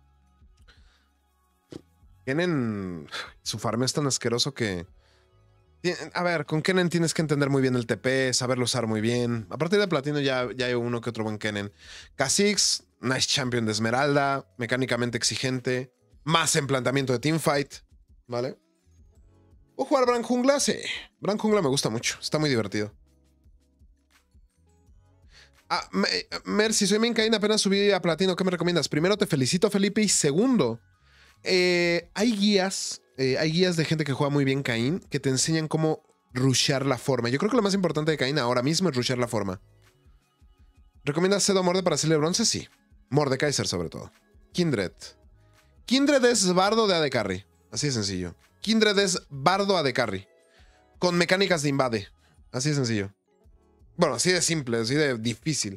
Kennen, su farmeo es tan asqueroso que... A ver, con Kennen tienes que entender muy bien el T P, saberlo usar muy bien. A partir de Platino ya, ya hay uno que otro buen Kennen. Kha'Zix, nice champion de Esmeralda, mecánicamente exigente, más en planteamiento de teamfight, ¿vale? ¿Puedo jugar Bran Jungla? Sí. Bran Jungla me gusta mucho. Está muy divertido. Ah, me, Mercy, soy main Caín, apenas subí a platino. ¿Qué me recomiendas? Primero, te felicito, Felipe. Y segundo, eh, hay guías. Eh, hay guías de gente que juega muy bien Caín que te enseñan cómo rushear la forma. Yo creo que lo más importante de Caín ahora mismo es rushear la forma. ¿Recomiendas Cedo Morde para hacerle bronce? Sí. Mordekaiser, sobre todo. Kindred. Kindred es bardo de A D Carry. Así de sencillo. Kindred es bardo A D Carry. Con mecánicas de invade. Así de sencillo. Bueno, así de simple, así de difícil.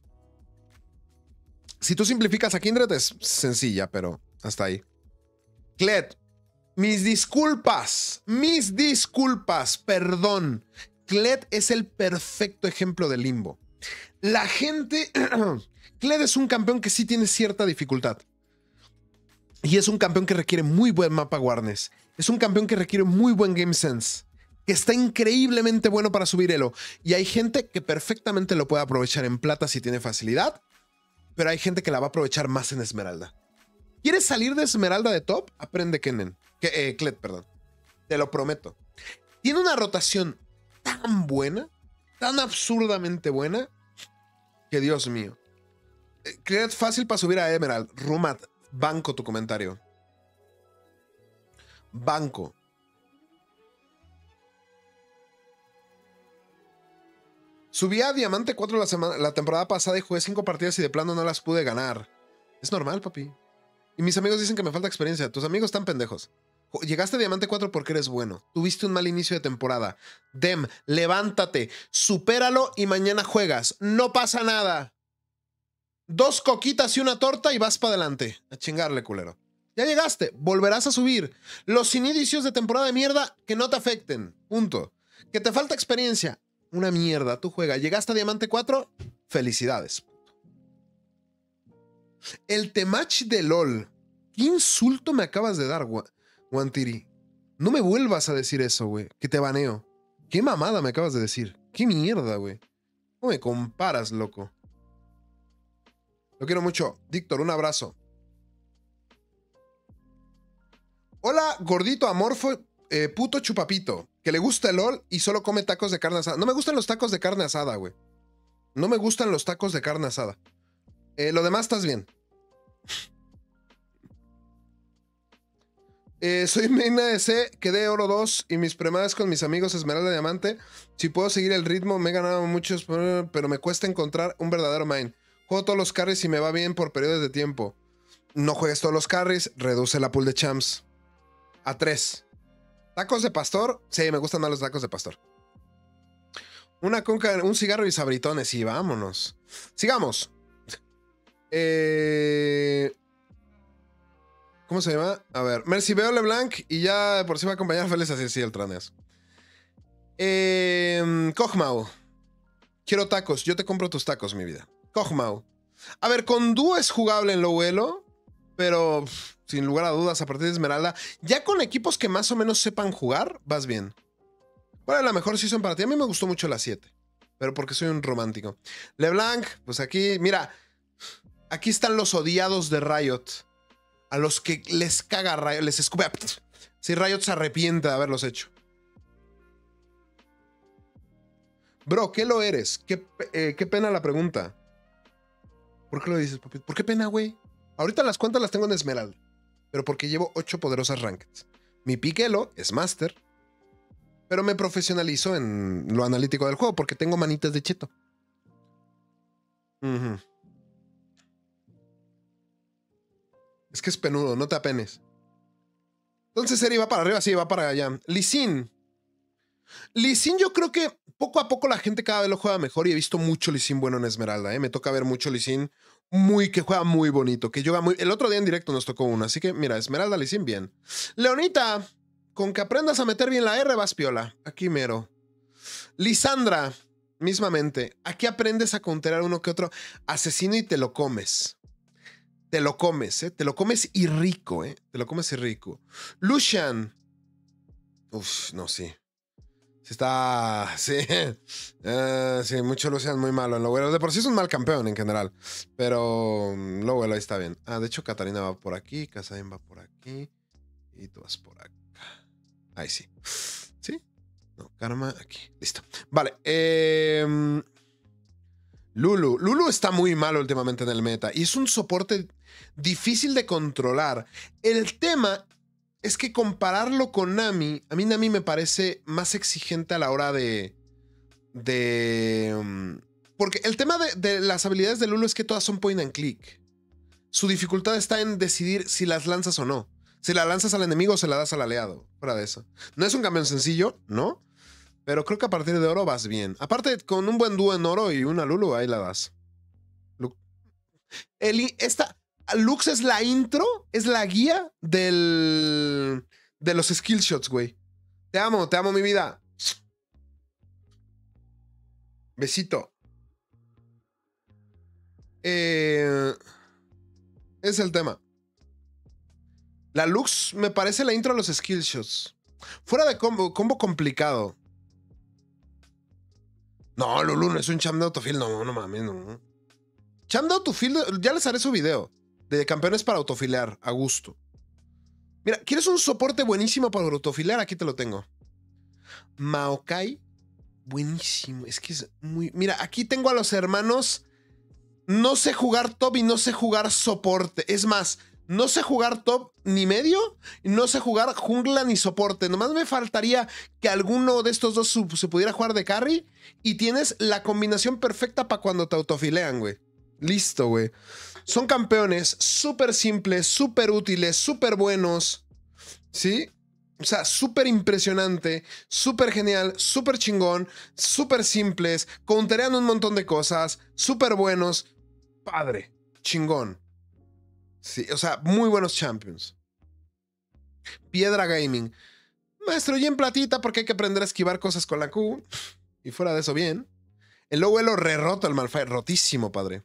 Si tú simplificas a Kindred es sencilla, pero hasta ahí. Kled. Mis disculpas. Mis disculpas. Perdón. Kled es el perfecto ejemplo de limbo. La gente... Kled es un campeón que sí tiene cierta dificultad. Y es un campeón que requiere muy buen mapa awareness. Es un campeón que requiere muy buen game sense. Que está increíblemente bueno para subir elo. Y hay gente que perfectamente lo puede aprovechar en plata si tiene facilidad. Pero hay gente que la va a aprovechar más en esmeralda. ¿Quieres salir de esmeralda de top? Aprende Kennen. Que, eh, Kled, perdón. Te lo prometo. Tiene una rotación tan buena. Tan absurdamente buena. Que Dios mío. Kled fácil para subir a Emerald. Rumat. Banco tu comentario. Banco. Subí a Diamante cuatro la, semana, la temporada pasada y jugué cinco partidas y de plano no las pude ganar. Es normal, papi. Y mis amigos dicen que me falta experiencia. Tus amigos están pendejos. Llegaste a Diamante cuatro porque eres bueno. Tuviste un mal inicio de temporada. Dem, levántate, supéralo y mañana juegas. No pasa nada. Dos coquitas y una torta y vas para adelante. A chingarle, culero. Ya llegaste, volverás a subir. Los inicios de temporada de mierda que no te afecten. Punto. Que te falta experiencia. Una mierda, tú juegas. Llegaste a Diamante cuatro, felicidades. El temach de LOL. ¿Qué insulto me acabas de dar, Wantiri? No me vuelvas a decir eso, güey. Que te baneo. ¿Qué mamada me acabas de decir? ¿Qué mierda, güey? ¿Cómo me comparas, loco? Lo quiero mucho. Víctor, un abrazo. Hola, gordito amorfo, eh, puto chupapito, que le gusta el LOL y solo come tacos de carne asada. No me gustan los tacos de carne asada, güey. No me gustan los tacos de carne asada. Eh, lo demás estás bien. Eh, soy main A D C, quedé oro dos y mis premadas con mis amigos Esmeralda Diamante. Si puedo seguir el ritmo, me he ganado muchos, pero me cuesta encontrar un verdadero main. Juego todos los carries y me va bien por periodos de tiempo. No juegues todos los carries, reduce la pool de champs a tres. ¿Tacos de pastor? Sí, me gustan más los tacos de pastor. Una conca, un cigarro y sabritones. Y vámonos. Sigamos. Eh... ¿Cómo se llama? A ver. Mercy veo LeBlanc y ya por si va a acompañar Félix así, sí, el traneas. Eh... Kog'Maw. Quiero tacos. Yo te compro tus tacos, mi vida. Kog'Maw. A ver, con dúo es jugable en low elo, pero pff, sin lugar a dudas, a partir de Esmeralda, ya con equipos que más o menos sepan jugar, vas bien. ¿Cuál es la mejor season para ti? A mí me gustó mucho la siete, pero porque soy un romántico. LeBlanc, pues aquí, mira, aquí están los odiados de Riot, a los que les caga Riot, les escupe. Si Riot se arrepiente de haberlos hecho. Bro, ¿qué lo eres? ¿Qué, eh, qué pena la pregunta? ¿Por qué lo dices, papi? ¿Por qué pena, güey? Ahorita las cuentas las tengo en Esmeralda, pero porque llevo ocho poderosas rankeds. Mi piquelo es Master, pero me profesionalizo en lo analítico del juego porque tengo manitas de cheto. Uh-huh. Es que es penudo, no te apenes. Entonces, Eri va para arriba, sí, va para allá. Lee Sin. Lee Sin, yo creo que poco a poco la gente cada vez lo juega mejor y he visto mucho Lee Sin bueno en Esmeralda, ¿eh? Me toca ver mucho Lee Sin muy, que juega muy bonito, que juega muy... El otro día en directo nos tocó uno, así que mira, Esmeralda, Lee Sin, bien. Leonita, con que aprendas a meter bien la R, vas piola. Aquí mero. Lisandra, mismamente. Aquí aprendes a counterar uno que otro asesino y te lo comes. Te lo comes, ¿eh? Te lo comes y rico, ¿eh? Te lo comes y rico. Lucian. Uf, no, sí. Sí está... Sí. Uh, sí, mucho Lucian muy malo en Lowell. De por sí es un mal campeón en general. Pero Lowell ahí está bien. Ah, de hecho, Katarina va por aquí. Kazain va por aquí. Y tú vas por acá. Ahí sí. ¿Sí? No, Karma aquí. Listo. Vale. Eh, Lulu. Lulu está muy malo últimamente en el meta. Y es un soporte difícil de controlar. El tema es que compararlo con Nami, a mí Nami me parece más exigente a la hora de... de um, porque el tema de, de las habilidades de Lulu es que todas son point and click. Su dificultad está en decidir si las lanzas o no. Si la lanzas al enemigo o se la das al aliado. Fuera de eso. No es un campeón sencillo, ¿no? Pero creo que a partir de oro vas bien. Aparte, con un buen dúo en oro y una Lulu, ahí la das. El, esta... Lux es la intro, es la guía del, de los skill shots, güey. Te amo, te amo, mi vida. Besito. Eh, es el tema. La Lux me parece la intro a los skill shots. Fuera de combo, combo complicado. No, Lulu no es un champ de autofill. No, no mames, no. Champ de autofill, ya les haré su video. De campeones para autofilear, a gusto. Mira, ¿quieres un soporte buenísimo para autofilear? Aquí te lo tengo. Maokai, buenísimo. Es que es muy... Mira, aquí tengo a los hermanos. No sé jugar top y no sé jugar soporte. Es más, no sé jugar top ni medio. Y no sé jugar jungla ni soporte. Nomás me faltaría que alguno de estos dos se pudiera jugar de carry. Y tienes la combinación perfecta para cuando te autofilean, güey. Listo, güey. Son campeones súper simples, súper útiles, súper buenos. ¿Sí? O sea, súper impresionante, súper genial, súper chingón, súper simples, counterean un montón de cosas, súper buenos. Padre, chingón. Sí, o sea, muy buenos champions. Piedra Gaming. Maestro, y en platita porque hay que aprender a esquivar cosas con la Q. Y fuera de eso, bien. El low elo re roto el Malphite, rotísimo, padre.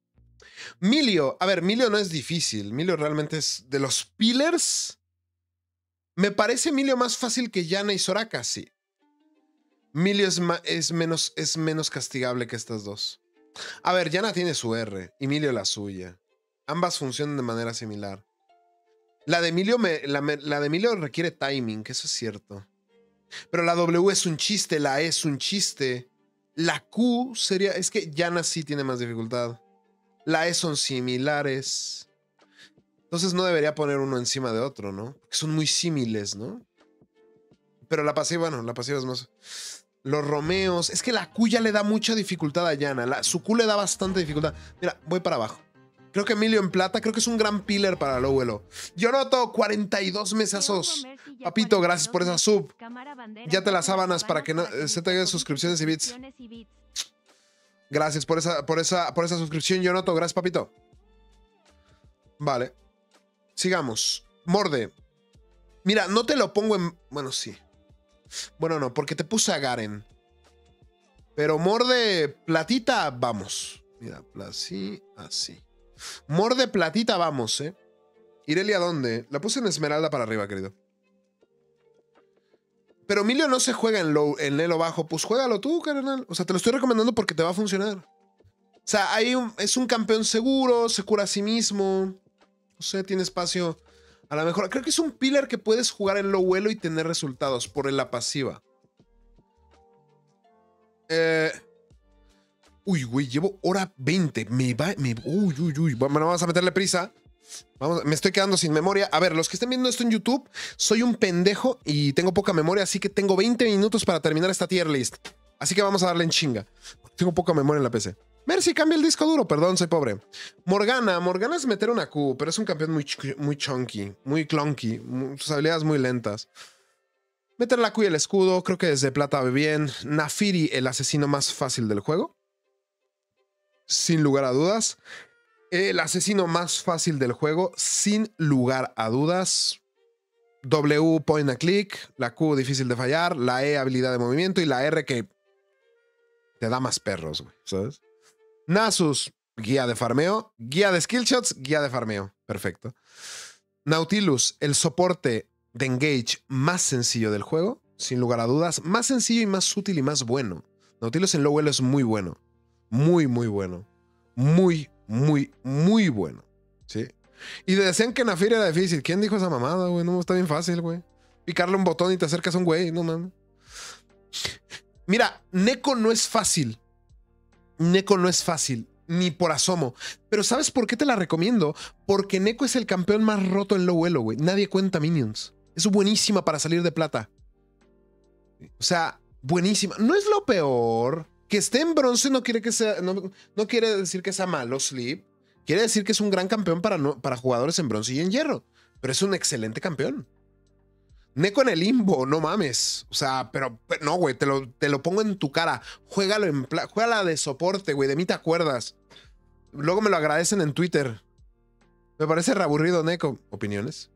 Milio, a ver, Milio no es difícil. Milio realmente es de los pillars. Me parece Milio más fácil que Yana y Soraka, sí. Milio es, es, menos, es menos castigable que estas dos. A ver, Yana tiene su R y Milio la suya. Ambas funcionan de manera similar. La de Milio, me, la, la de Milio requiere timing, que eso es cierto. Pero la W es un chiste, la E es un chiste. La Q sería... Es que Yana sí tiene más dificultad. La E son similares. Entonces no debería poner uno encima de otro, ¿no? Porque son muy símiles, ¿no? Pero la pasiva, bueno, la pasiva es más... Los Romeos... Es que la Q ya le da mucha dificultad a Yana. La, su Q le da bastante dificultad. Mira, voy para abajo. Creo que Emilio en plata, creo que es un gran pillar para low elo. Yo noto cuarenta y dos mesazos. Papito, gracias por esa sub. Ya te las sábanas para que no, se te hagan suscripciones y bits. Gracias por esa, por esa, por esa suscripción, yo noto. Gracias, papito. Vale. Sigamos. Morde. Mira, no te lo pongo en... Bueno, sí. Bueno, no, porque te puse a Garen. Pero Morde platita, vamos. Mira, así, así. Morde platita, vamos, ¿eh? Irelia, ¿dónde? La puse en esmeralda para arriba, querido. Pero Emilio no se juega en, low, en elo bajo. Pues juégalo tú, carnal. O sea, te lo estoy recomendando porque te va a funcionar. O sea, hay un, es un campeón seguro, se cura a sí mismo. O sea, tiene espacio a la mejor. Creo que es un pillar que puedes jugar en low elo y tener resultados por la pasiva. Eh... Uy, güey, llevo hora veinte. Me va... Me, uy, uy, uy. Bueno, vamos a meterle prisa. Vamos, me estoy quedando sin memoria. A ver, los que estén viendo esto en YouTube, soy un pendejo y tengo poca memoria, así que tengo veinte minutos para terminar esta tier list. Así que vamos a darle en chinga. Tengo poca memoria en la P C. Mercy, cambia el disco duro. Perdón, soy pobre. Morgana. Morgana es meter una Q, pero es un campeón muy, ch muy chunky, muy clunky. Muy, sus habilidades muy lentas. Meter la Q y el escudo. Creo que desde plata va bien. Nafiri, el asesino más fácil del juego. Sin lugar a dudas. El asesino más fácil del juego, sin lugar a dudas. W, point and click. La Q, difícil de fallar. La E, habilidad de movimiento. Y la R, que te da más perros, güey, ¿sabes? Nasus, guía de farmeo. Guía de skillshots, guía de farmeo. Perfecto. Nautilus, el soporte de engage más sencillo del juego, sin lugar a dudas. Más sencillo y más útil y más bueno. Nautilus en low elo es muy bueno. Muy, muy bueno. Muy, muy, muy bueno. ¿Sí? Y decían que Nafiri era difícil. ¿Quién dijo esa mamada, güey? No, está bien fácil, güey. picarle un botón y te acercas a un güey, no mames. Mira, Neko no es fácil. Neko no es fácil, ni por asomo. Pero ¿sabes por qué te la recomiendo? Porque Neko es el campeón más roto en low elo, güey. Nadie cuenta minions. Es buenísima para salir de plata. O sea, buenísima. No es lo peor. Que esté en bronce no quiere, que sea, no, no quiere decir que sea malo, Sleep. Quiere decir que es un gran campeón para, no, para jugadores en bronce y en hierro. Pero es un excelente campeón. Neko en el limbo, no mames. O sea, pero, pero no, güey, te lo, te lo pongo en tu cara. Juégalo en juégala de soporte, güey. De mí te acuerdas. Luego me lo agradecen en Twitter. Me parece reaburrido, Neko. ¿Opiniones?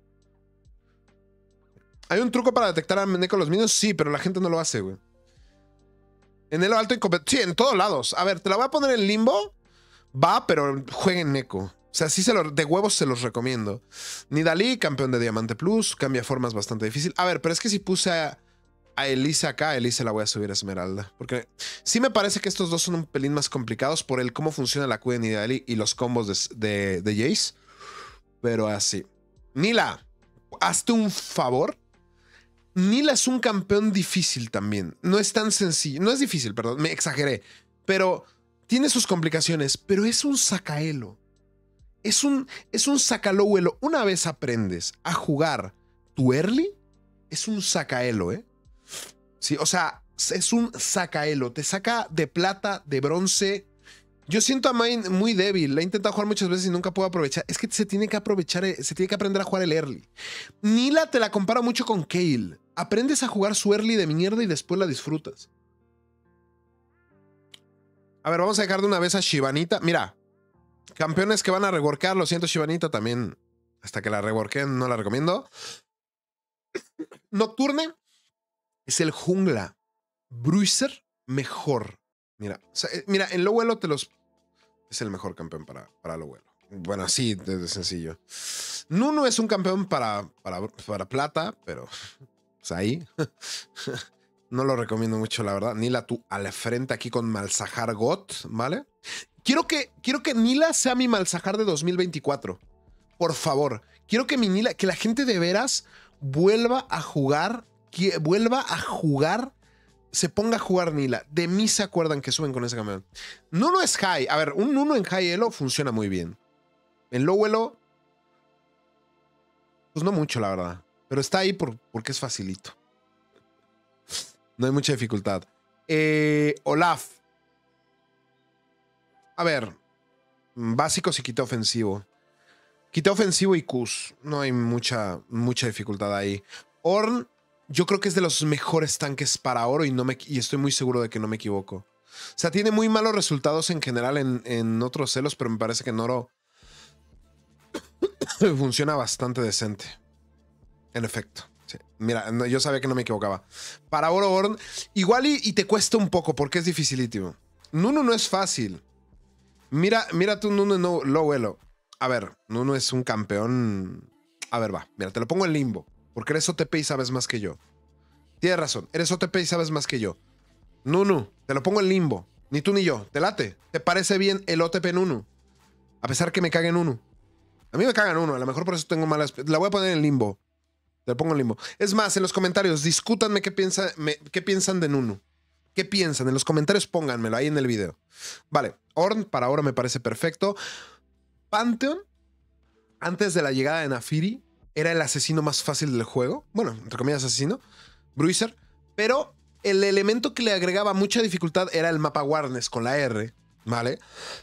¿Hay un truco para detectar a Neko los minions? Sí, pero la gente no lo hace, güey. En Elo alto y sí, en todos lados. A ver, te la voy a poner en limbo. Va, pero jueguen Neko. O sea, sí se lo, de huevos se los recomiendo. Nidalee, campeón de Diamante Plus. Cambia formas bastante difícil. A ver, pero es que si puse a, a Elise acá, a Elise la voy a subir a Esmeralda. Porque sí me parece que estos dos son un pelín más complicados por el cómo funciona la Q de Nidalee y los combos de, de, de Jace. Pero así. Nila, hazte un favor. Nila es un campeón difícil también. No es tan sencillo. No es difícil, perdón, me exageré. Pero tiene sus complicaciones. Pero es un sacaelo. Es un, es un sacalowelo. Una vez aprendes a jugar tu early, es un sacaelo, ¿eh? Sí, o sea, es un sacaelo. Te saca de plata, de bronce. Yo siento a Main muy débil. La he intentado jugar muchas veces y nunca puedo aprovechar. Es que se tiene que aprovechar, se tiene que aprender a jugar el early. Nila te la compara mucho con Kayle. Aprendes a jugar su early de mierda y después la disfrutas. A ver, vamos a dejar de una vez a Shivanita. Mira, campeones que van a reworkear. Lo siento, Shivanita, también. Hasta que la reworkeen no la recomiendo. Nocturne es el jungla. Bruiser, mejor. Mira, o sea, mira, en low elo te los... Es el mejor campeón para, para low elo. Bueno, así de sencillo. Nunu es un campeón para, para, para plata, pero... Pues ahí. No lo recomiendo mucho, la verdad. Nila, tú a la frente aquí con Malzahar Got, ¿vale? Quiero que, quiero que Nila sea mi Malzahar de dos mil veinticuatro. Por favor. Quiero que mi Nila, que la gente de veras vuelva a jugar, que vuelva a jugar, se ponga a jugar Nila. De mí se acuerdan que suben con ese campeón. Nunu es high. A ver, un Nunu en high elo funciona muy bien. En low elo, pues no mucho, la verdad. Pero está ahí por, porque es facilito. No hay mucha dificultad. Eh, Olaf. A ver. Básicos y quité ofensivo. Quité ofensivo y Qs. No hay mucha, mucha dificultad ahí. Ornn, yo creo que es de los mejores tanques para oro y, no me, y estoy muy seguro de que no me equivoco. O sea, tiene muy malos resultados en general en, en otros celos, pero me parece que en oro funciona bastante decente. En efecto. Sí. Mira, no, yo sabía que no me equivocaba. Para oro, Ornn, igual y, y te cuesta un poco porque es dificilísimo. Nunu no es fácil. Mira, mira tu Nunu no, low elo. A ver, Nunu es un campeón. A ver, va. Mira, te lo pongo en limbo. Porque eres O T P y sabes más que yo. Tienes razón. Eres O T P y sabes más que yo. Nunu, te lo pongo en limbo. Ni tú ni yo. ¿Te late? ¿Te parece bien el O T P Nunu? A pesar que me caguen Nunu. A mí me cagan Nunu. A lo mejor por eso tengo malas... La voy a poner en limbo. Te lo pongo en limbo. Es más, en los comentarios, discútanme qué, piensa, me, qué piensan de Nunu. ¿Qué piensan? En los comentarios pónganmelo ahí en el video. Vale, Ornn para ahora me parece perfecto. Pantheon, antes de la llegada de Naafiri, era el asesino más fácil del juego. Bueno, entre comillas asesino. Bruiser. Pero el elemento que le agregaba mucha dificultad era el mapa awareness con la R. ¿Vale?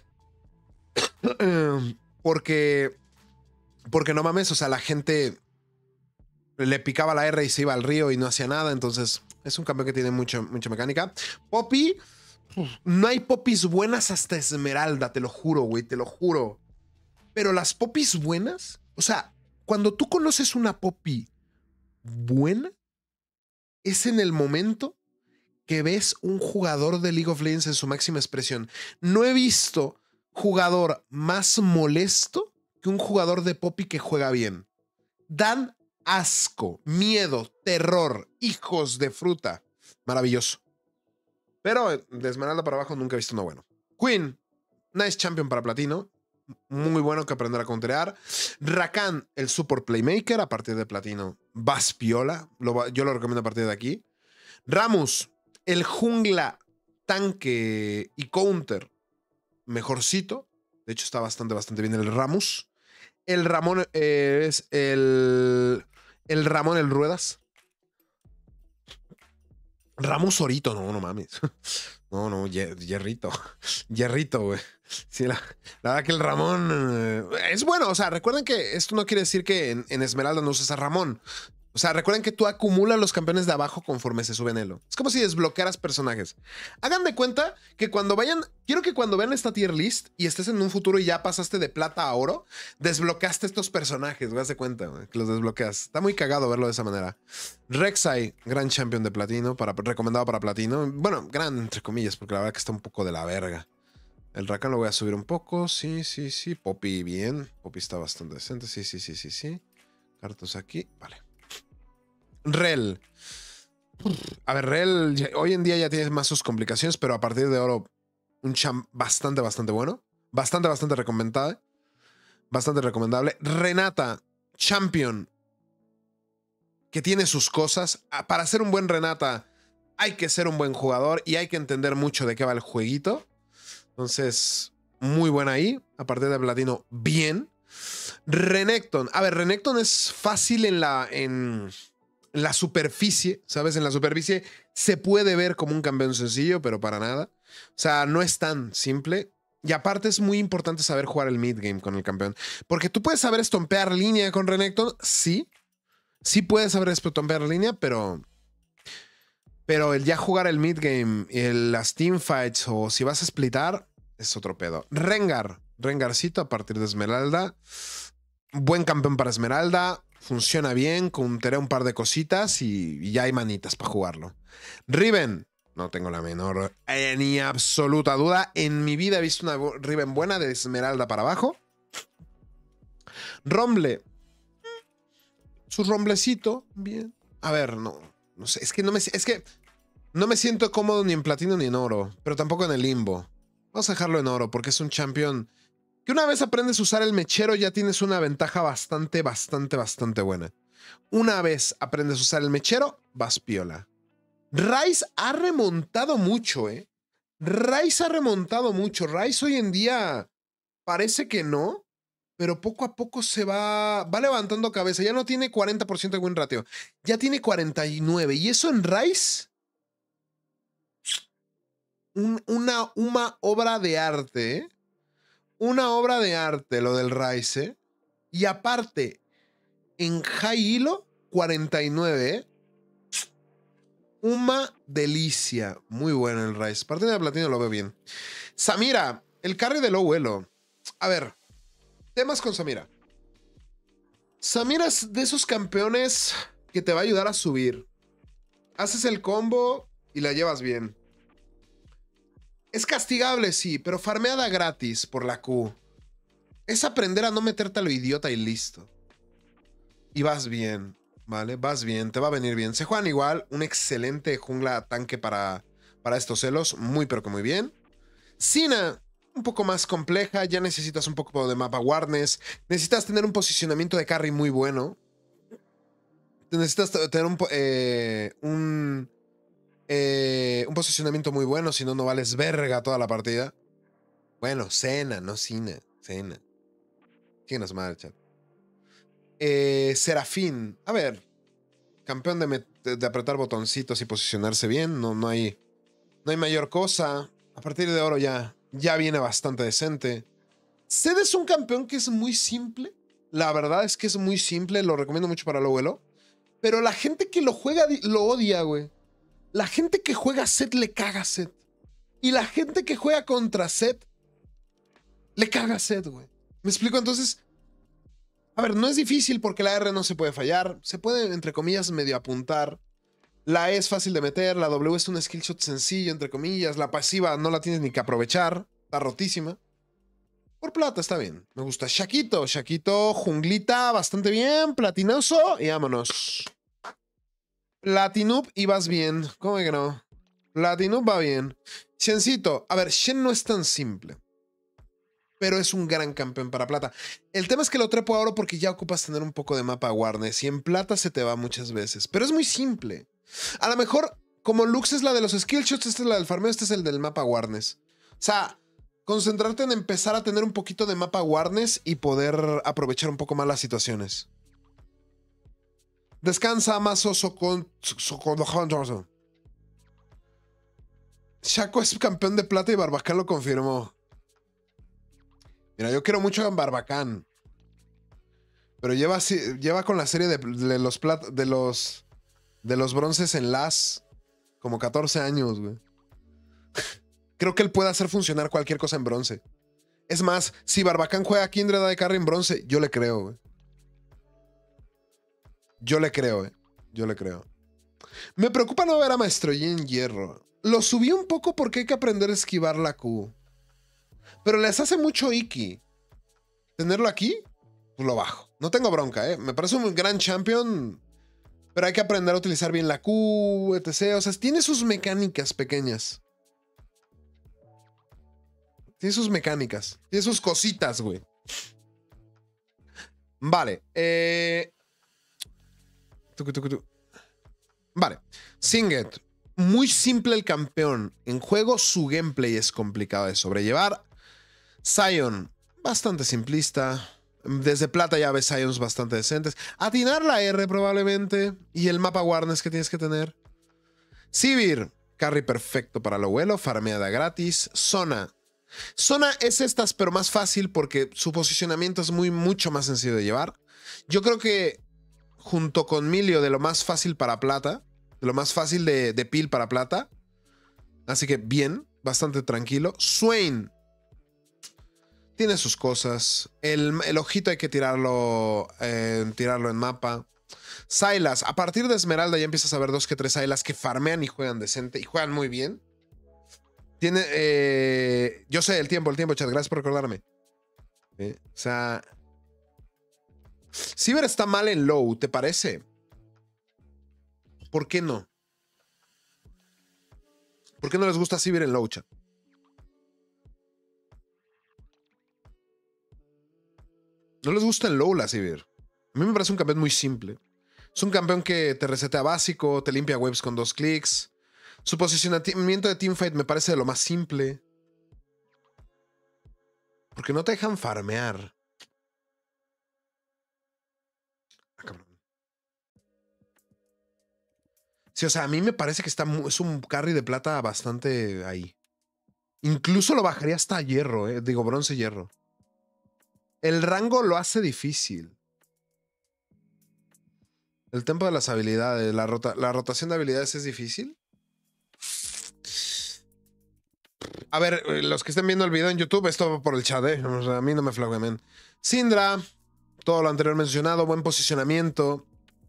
porque... Porque no mames, o sea, la gente... Le picaba la R y se iba al río y no hacía nada. Entonces, es un campeón que tiene mucho, mucha mecánica. Poppy. No hay popis buenas hasta Esmeralda, te lo juro, güey, te lo juro. Pero las popis buenas, o sea, cuando tú conoces una poppy buena, es en el momento que ves un jugador de League of Legends en su máxima expresión. No he visto jugador más molesto que un jugador de poppy que juega bien. Dan asco, miedo, terror, hijos de fruta. Maravilloso. Pero de Esmeralda para abajo nunca he visto uno bueno. Queen, nice champion para platino. Muy bueno que aprender a counterear. Rakan, el super playmaker, a partir de platino. Vas piola. Lo va, yo lo recomiendo a partir de aquí. Ramus, el jungla, tanque y counter. Mejorcito. De hecho, está bastante, bastante bien el Ramus. El Ramón eh, es el. El Ramón el Ruedas. Ramus Orito, no, no mames. No, no, Hierrito. Hierrito, güey. Sí, la, la verdad que el Ramón eh, es bueno. O sea, recuerden que esto no quiere decir que en, en Esmeralda no uses a Ramón. O sea, recuerden que tú acumulas los campeones de abajo conforme se suben elo. Es como si desbloquearas personajes. Hagan de cuenta que cuando vayan... Quiero que cuando vean esta tier list y estés en un futuro y ya pasaste de plata a oro, desbloqueaste estos personajes. Haz de cuenta, güey, que los desbloqueas. Está muy cagado verlo de esa manera. Rek'Sai, gran champion de platino, para, recomendado para platino. Bueno, gran entre comillas, porque la verdad que está un poco de la verga. El Rakan lo voy a subir un poco. Sí, sí, sí. Poppy, bien. Poppy está bastante decente. Sí, sí, sí, sí, sí. Cartos aquí. Vale. Rel. A ver, Rel hoy en día ya tiene más sus complicaciones, pero a partir de oro, un champ bastante, bastante bueno. Bastante, bastante recomendable. Bastante recomendable. Renata, champion, que tiene sus cosas. Para ser un buen Renata, hay que ser un buen jugador y hay que entender mucho de qué va el jueguito. Entonces, muy buena ahí. A partir de platino, bien. Renekton. A ver, Renekton es fácil en la... En, la superficie, ¿sabes? En la superficie se puede ver como un campeón sencillo, pero para nada. O sea, no es tan simple. Y aparte es muy importante saber jugar el mid-game con el campeón. Porque tú puedes saber estompear línea con Renekton, sí. Sí puedes saber estompear línea, pero... Pero el ya jugar el mid-game, las teamfights o si vas a splitar, es otro pedo. Rengar. Rengarcito a partir de Esmeralda. Buen campeón para Esmeralda. Funciona bien, counteré un par de cositas y, y ya hay manitas para jugarlo. Riven, no tengo la menor eh, ni absoluta duda. En mi vida he visto una Riven buena de Esmeralda para abajo. Romble. Su romblecito, bien. A ver, no, no sé, es que no me, es que no me siento cómodo ni en platino ni en oro, pero tampoco en el limbo. Vamos a dejarlo en oro porque es un champion que una vez aprendes a usar el mechero ya tienes una ventaja bastante, bastante, bastante buena. Una vez aprendes a usar el mechero, vas piola. Ryze ha remontado mucho, ¿eh? Ryze ha remontado mucho. Ryze hoy en día parece que no, pero poco a poco se va, va levantando cabeza. Ya no tiene cuarenta por ciento de win ratio, ya tiene cuarenta y nueve. Y eso en Ryze, un, una, una obra de arte, ¿eh? Una obra de arte lo del Ryze, ¿eh? Y aparte, en High Elo, cuarenta y nueve, ¿eh? Una delicia. Muy bueno el Ryze. Partida de platino lo veo bien. Samira, el carry de low elo. A ver, temas con Samira. Samira es de esos campeones que te va a ayudar a subir. Haces el combo y la llevas bien. Es castigable, sí, pero farmeada gratis por la Q. Es aprender a no meterte a lo idiota y listo. Y vas bien, ¿vale? Vas bien, te va a venir bien. Se juegan igual, un excelente jungla tanque para, para estos celos. Muy, pero que muy bien. Sina, un poco más compleja. Ya necesitas un poco de mapa awareness. Necesitas tener un posicionamiento de carry muy bueno. Necesitas tener un... Eh, un Eh, un posicionamiento muy bueno, si no, no vales verga toda la partida. Bueno, Senna, no Sina. Senna. Síguenos mal, chat. Eh, Serafín. A ver. Campeón de, de apretar botoncitos y posicionarse bien. No, no, hay, no hay mayor cosa. A partir de oro ya, ya viene bastante decente. Zed es un campeón que es muy simple. La verdad es que es muy simple. Lo recomiendo mucho para low elo. Pero la gente que lo juega lo odia, güey. La gente que juega Zed le caga a Zed. Y la gente que juega contra Zed le caga a Zed, güey. ¿Me explico? Entonces, a ver, no es difícil porque la R no se puede fallar. Se puede, entre comillas, medio apuntar. La E es fácil de meter. La W es un skill shot sencillo, entre comillas. La pasiva no la tienes ni que aprovechar. Está rotísima. Por plata está bien. Me gusta. Shaquito. Shaquito, junglita, bastante bien. Platinoso. Y vámonos. Platinup y vas bien. ¿Cómo que no? Platinup va bien. Shencito. A ver, Shen no es tan simple. pero es un gran campeón para plata. El tema es que lo trepo a oro porque ya ocupas tener un poco de mapa awareness y en plata se te va muchas veces, pero es muy simple. A lo mejor, como Lux es la de los skill shots, esta es la del farmeo, este es el del mapa awareness. O sea, concentrarte en empezar a tener un poquito de mapa awareness y poder aprovechar un poco más las situaciones. Descansa, Mazo, Socon... Socon... Shaco es campeón de plata y Barbacán lo confirmó. Mira, yo quiero mucho a Barbacán. Pero lleva, lleva con la serie de, de los plat, de los de los bronces en las como catorce años, güey. Creo que él puede hacer funcionar cualquier cosa en bronce. Es más, si Barbacán juega Kindred de carry en bronce, yo le creo, güey. Yo le creo, eh. Yo le creo. Me preocupa no ver a Maestro Yi en hierro. Lo subí un poco porque hay que aprender a esquivar la Q. Pero les hace mucho Iki. Tenerlo aquí, pues lo bajo. No tengo bronca, ¿eh? Me parece un gran champion, pero hay que aprender a utilizar bien la Q, etcétera. O sea, tiene sus mecánicas pequeñas. Tiene sus mecánicas. Tiene sus cositas, güey. Vale. Eh... Tucu, tucu, tucu. Vale. Singed. Muy simple el campeón. En juego su gameplay es complicado de sobrellevar. Sion, bastante simplista. Desde plata ya ves Sions bastante decentes. Atinar la R probablemente. Y el mapa awareness que tienes que tener. Sivir, carry perfecto para lo vuelo. Farmeada gratis. Zona. Zona es estas, pero más fácil porque su posicionamiento es muy, mucho más sencillo de llevar. Yo creo que junto con Milio de lo más fácil para plata. De lo más fácil de, de peel para plata. Así que bien, bastante tranquilo. Swain. Tiene sus cosas. El, el ojito hay que tirarlo, eh, tirarlo en mapa. Sylas. A partir de Esmeralda ya empiezas a ver dos que tres Sylas que farmean y juegan decente. Y juegan muy bien. Tiene... Eh, yo sé, el tiempo, el tiempo, chat. Gracias por recordarme. ¿Eh? O sea... Sivir está mal en low, ¿te parece? ¿Por qué no? ¿Por qué no les gusta Sivir en low, chat? No les gusta el low la Sivir. A mí me parece un campeón muy simple. Es un campeón que te resetea básico, te limpia waves con dos clics. Su posicionamiento de teamfight me parece de lo más simple. Porque no te dejan farmear. Ah, cabrón. Sí, o sea, a mí me parece que está, es un carry de plata bastante ahí. Incluso lo bajaría hasta hierro, eh. Digo, bronce hierro. El rango lo hace difícil. El tempo de las habilidades, la, rota, la rotación de habilidades es difícil. A ver, los que estén viendo el video en YouTube, esto por el chat, ¿eh? O sea, a mí no me flaguen. Syndra, todo lo anterior mencionado, buen posicionamiento.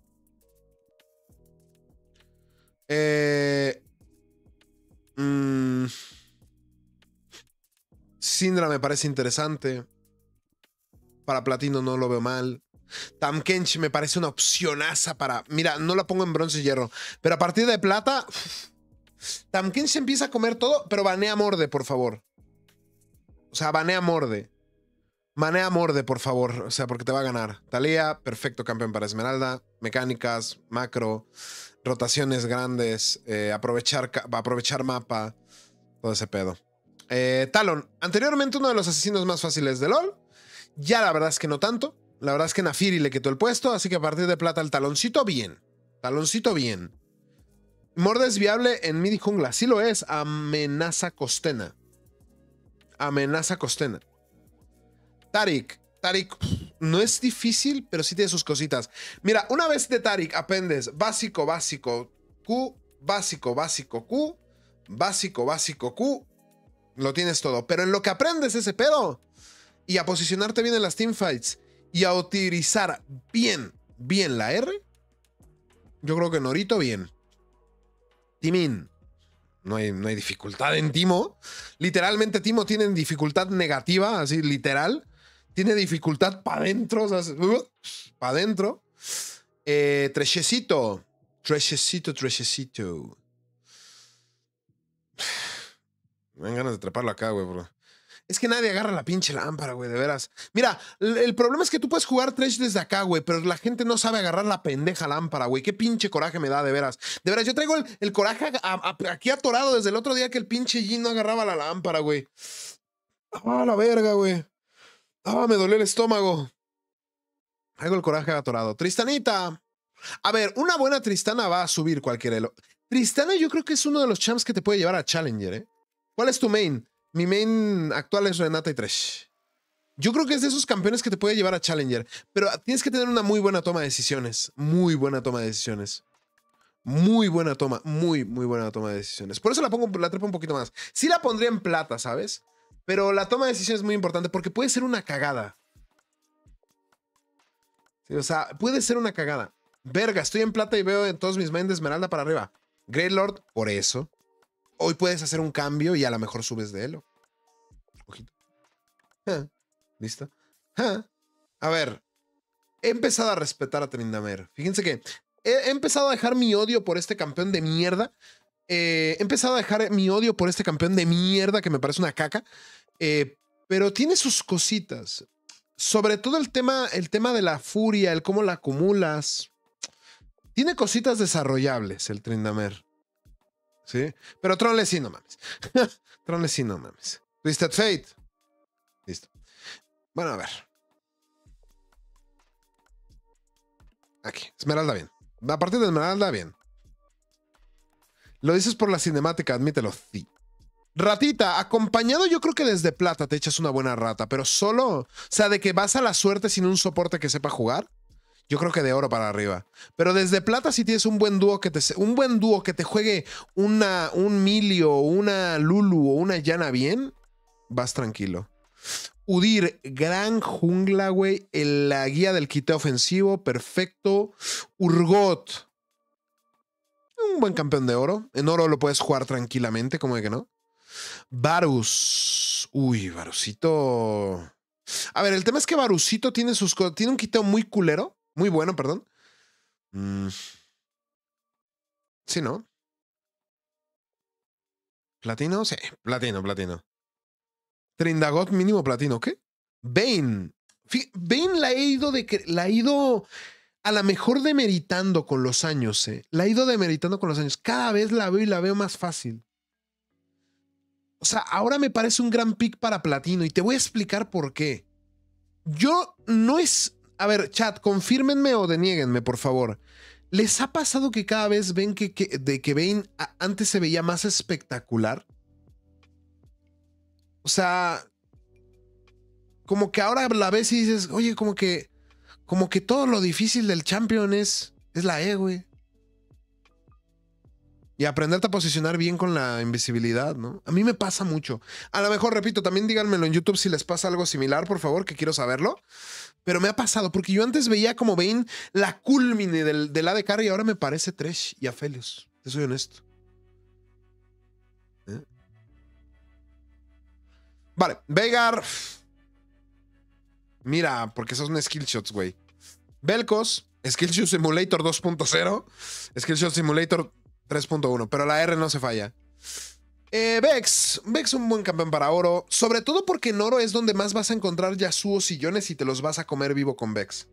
Eh, mmm, Syndra me parece interesante. Para platino no lo veo mal. Tahm Kench me parece una opcionaza para... Mira, no la pongo en bronce y hierro. Pero a partir de plata... Tahm Kench empieza a comer todo, pero banea Morde, por favor. O sea, banea Morde. Banea Morde, por favor. O sea, porque te va a ganar. Talía, perfecto campeón para Esmeralda. Mecánicas, macro, rotaciones grandes, eh, aprovechar, aprovechar mapa. Todo ese pedo. Eh, Talon, anteriormente uno de los asesinos más fáciles de LoL. Ya la verdad es que no tanto. La verdad es que Naafiri le quitó el puesto, así que a partir de plata el taloncito bien. Taloncito bien. Morde es viable en mid y jungla. Sí lo es. Amenaza Costena. Amenaza Costena. Tarik. Tarik no es difícil, pero sí tiene sus cositas. Mira, una vez de Tarik aprendes básico, básico, Q, básico, básico, Q, básico, básico, Q. Lo tienes todo. Pero en lo que aprendes ese pedo y a posicionarte bien en las teamfights y a utilizar bien, bien la R, yo creo que Norito bien. Timin. No hay, no hay dificultad en Timo. Literalmente Timo tiene dificultad negativa, así literal. Tiene dificultad para adentro. O sea, uh, para adentro. Eh, Trechecito. Trechecito, Trechecito. Me dan ganas de treparlo acá, güey, bro. Es que nadie agarra la pinche lámpara, güey, de veras. Mira, el, el problema es que tú puedes jugar Thresh desde acá, güey, pero la gente no sabe agarrar la pendeja lámpara, güey. Qué pinche coraje me da, de veras. De veras, yo traigo el, el coraje a, a, aquí atorado desde el otro día que el pinche Jin no agarraba la lámpara, güey. Ah, la verga, güey. Ah, me dolió el estómago. Traigo el coraje atorado. Tristanita. A ver, una buena Tristana va a subir cualquier elo. Tristana yo creo que es uno de los champs que te puede llevar a Challenger, ¿eh? ¿Cuál es tu main? Mi main actual es Renata y Thresh. Yo creo que es de esos campeones que te puede llevar a Challenger, pero tienes que tener una muy buena toma de decisiones. Muy buena toma de decisiones. Muy buena toma, muy, muy buena toma de decisiones. Por eso la pongo, la trepo un poquito más. Sí la pondría en plata, ¿sabes? Pero la toma de decisiones es muy importante porque puede ser una cagada. Sí, o sea, puede ser una cagada. Verga, estoy en plata y veo en todos mis mains de esmeralda para arriba. Great Lord, por eso. Hoy puedes hacer un cambio y a lo mejor subes de elo. Ojito. Ah, ¿listo? Ah. A ver, he empezado a respetar a Tryndamere. Fíjense que he, he empezado a dejar mi odio por este campeón de mierda. Eh, he empezado a dejar mi odio por este campeón de mierda que me parece una caca. Eh, pero tiene sus cositas. Sobre todo el tema, el tema de la furia, el cómo la acumulas. Tiene cositas desarrollables el Tryndamere. ¿Sí? Pero Tronle sí, no mames. Tronle sí, no mames. Twisted Fate. Listo. Bueno, a ver. Aquí. Esmeralda bien. A partir de Esmeralda bien. Lo dices por la cinemática, admítelo. Sí. Ratita, acompañado yo creo que desde plata te echas una buena rata, pero solo, o sea, de que vas a la suerte sin un soporte que sepa jugar. Yo creo que de oro para arriba. Pero desde plata si tienes un buen dúo que te un buen dúo que te juegue una, un Milio, una Lulu o una Yana bien, vas tranquilo. Udir, gran jungla, güey. La guía del quite ofensivo, perfecto. Urgot, un buen campeón de oro. En oro lo puedes jugar tranquilamente, como de que no. Varus. Uy, Varusito. A ver, el tema es que Varusito tiene sus tiene un quiteo muy culero. Muy bueno, perdón. Mm. Sí, ¿no? ¿Platino? Sí, platino, platino. Trindagot mínimo platino, ¿qué? Bane. Bane la he ido de que la ha ido a la mejor demeritando con los años, ¿eh? La ha ido demeritando con los años. Cada vez la veo y la veo más fácil. O sea, ahora me parece un gran pick para platino y te voy a explicar por qué. Yo no es... A ver, chat, confírmenme o denieguenme, por favor. ¿Les ha pasado que cada vez ven que, que, de que Bane antes se veía más espectacular? O sea, como que ahora la ves y dices, oye, como que, como que todo lo difícil del champion es, es la E, güey. Y aprenderte a posicionar bien con la invisibilidad, ¿no? A mí me pasa mucho. A lo mejor, repito, también díganmelo en YouTube si les pasa algo similar, por favor, que quiero saberlo. Pero me ha pasado, porque yo antes veía como Bane la culmine del, del A D Carry y ahora me parece Thresh y Aphelios. Te soy honesto. ¿Eh? Vale, Veigar. Mira, porque esos son skill shots, güey. Vel'Koz, Skill Shot Simulator dos punto cero. Skill Shot Simulator tres punto uno, pero la R no se falla. Eh, Vex. Vex un buen campeón para oro. Sobre todo porque en oro es donde más vas a encontrar Yasuo sillones y te los vas a comer vivo con Vex.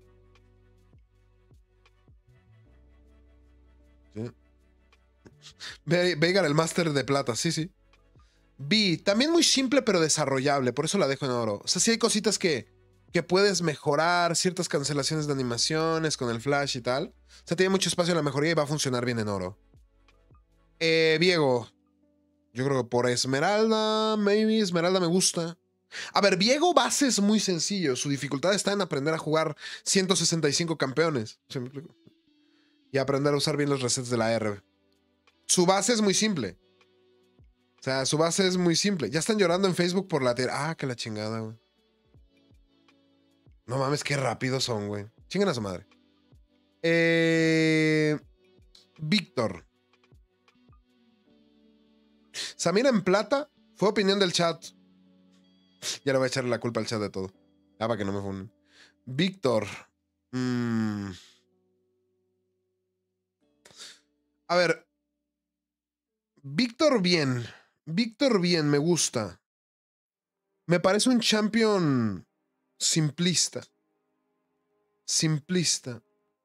¿Sí? Ve Veigar, el máster de plata. Sí, sí. B. También muy simple pero desarrollable. Por eso la dejo en oro. O sea, sí hay cositas que, que puedes mejorar. Ciertas cancelaciones de animaciones con el flash y tal. O sea, tiene mucho espacio en la mejoría y va a funcionar bien en oro. Eh, Viego. Yo creo que por Esmeralda, maybe Esmeralda me gusta. A ver, Viego base es muy sencillo. Su dificultad está en aprender a jugar ciento sesenta y cinco campeones. ¿Sí me explico? Y aprender a usar bien los resets de la R. Su base es muy simple. O sea, su base es muy simple. Ya están llorando en Facebook por la tierra. Ah, que la chingada, güey. No mames, qué rápidos son, güey. Chingan a su madre. Eh... Víctor. Samira en plata. Fue opinión del chat. Ya le voy a echarle la culpa al chat de todo. Ah, para que no me funden. Víctor. Mm. A ver. Víctor bien. Víctor bien, me gusta. Me parece un champion simplista. Simplista.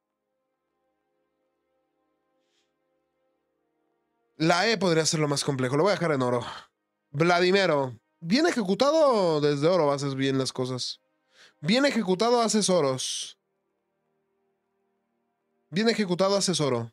La E podría ser lo más complejo. Lo voy a dejar en oro. Vladimero. Bien ejecutado desde oro, haces bien las cosas. Bien ejecutado, haces oros. Bien ejecutado, haces oro.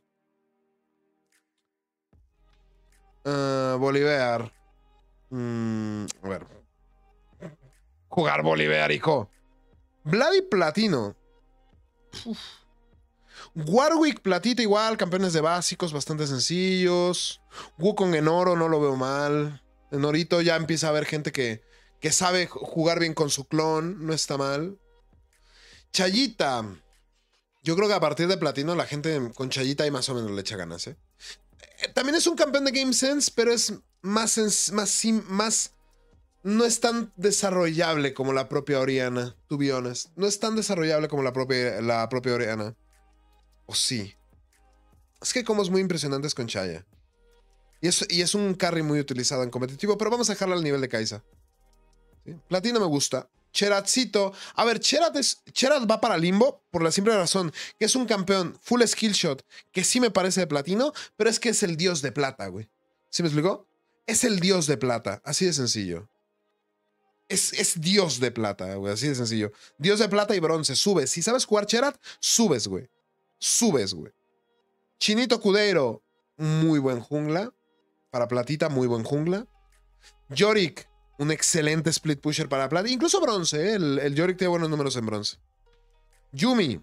Uh, Bolívar. Mm, a ver. Jugar Bolívar, hijo. Vladi Platino. Uf. Warwick Platita igual, campeones de básicos bastante sencillos. Wukong en oro, no lo veo mal. En orito ya empieza a haber gente que, que sabe jugar bien con su clon, no está mal. Chayita. Yo creo que a partir de platino la gente con Chayita ahí más o menos le echa ganas, ¿eh? También es un campeón de Game Sense, pero es más, más, más no es tan desarrollable como la propia Oriana, to be honest. No es tan desarrollable como la propia, la propia Oriana. O sí. Es que como es muy impresionante con Chaya. Y es, y es un carry muy utilizado en competitivo, pero vamos a dejarlo al nivel de Kai'Sa. ¿Sí? Platino me gusta. Cheratcito. A ver, Cherat, es, Cherat va para limbo por la simple razón que es un campeón full skill shot que sí me parece de platino, pero es que es el dios de plata, güey. ¿Sí me explicó? Es el dios de plata. Así de sencillo. Es, es dios de plata, güey. Así de sencillo. Dios de plata y bronce. Subes. Si sabes jugar Cherat, subes, güey. Subes, güey. Chinito Cudeiro. Muy buen jungla. Para platita, muy buen jungla. Yorick. Un excelente split pusher para plata. Incluso bronce, ¿eh? El, el Yorick tiene buenos números en bronce. Yuumi.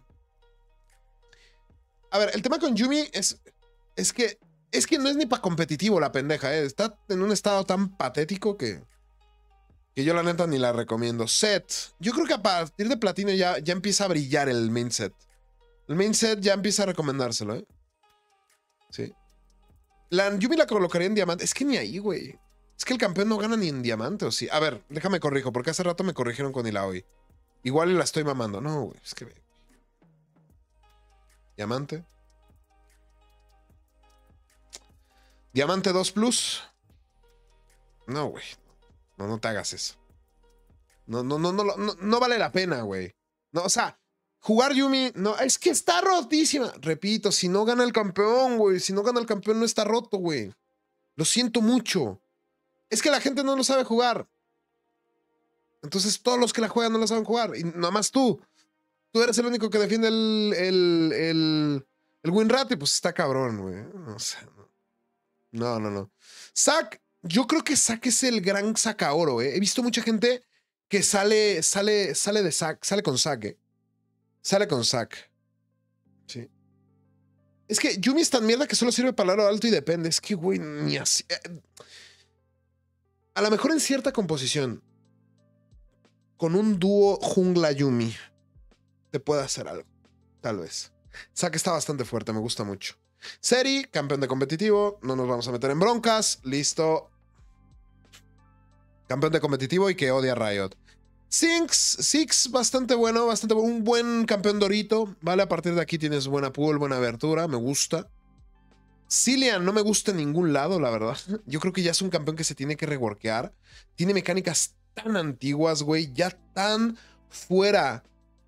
A ver, el tema con Yuumi es, es que es que no es ni para competitivo la pendeja, ¿eh? Está en un estado tan patético que, que yo la neta ni la recomiendo. Set. Yo creo que a partir de platino ya, ya empieza a brillar el main set. El main set ya empieza a recomendárselo, ¿eh? Sí. La Yuumi la colocaría en diamante. Es que ni ahí, güey. Es que el campeón no gana ni en diamante, ¿o sí? A ver, déjame corrijo, porque hace rato me corrigieron con Illaoi. Igual la estoy mamando. No, güey, es que... Diamante. Diamante dos plus. No, güey. No, no te hagas eso. No, no, no, no, no, no vale la pena, güey. No, o sea, jugar Yuumi, no, es que está rotísima. Repito, si no gana el campeón, güey. Si no gana el campeón, no está roto, güey. Lo siento mucho. Es que la gente no lo sabe jugar. Entonces todos los que la juegan no la saben jugar. Y nada más tú. Tú eres el único que defiende el, el, el, el win rate. Pues está cabrón, güey. No sé. No, no, no. Zac, yo creo que Zac es el gran sacaoro, ¿eh? He visto mucha gente que sale, sale, sale de Zac, sale con Zac, ¿eh? Sale con Zac. Sí. Es que Yuumi es tan mierda que solo sirve para el aro alto y depende. Es que, güey, ni así. A lo mejor en cierta composición, con un dúo jungla Yuumi, te puede hacer algo. Tal vez. Zac está bastante fuerte, me gusta mucho. Seri, campeón de competitivo. No nos vamos a meter en broncas. Listo. Campeón de competitivo y que odia a Riot. Six, Six, bastante bueno, bastante bueno. Un buen campeón dorito. Vale, a partir de aquí tienes buena pool, buena abertura. Me gusta. Cillian no me gusta en ningún lado, la verdad. Yo creo que ya es un campeón que se tiene que reworkear. Tiene mecánicas tan antiguas, güey. Ya tan fuera.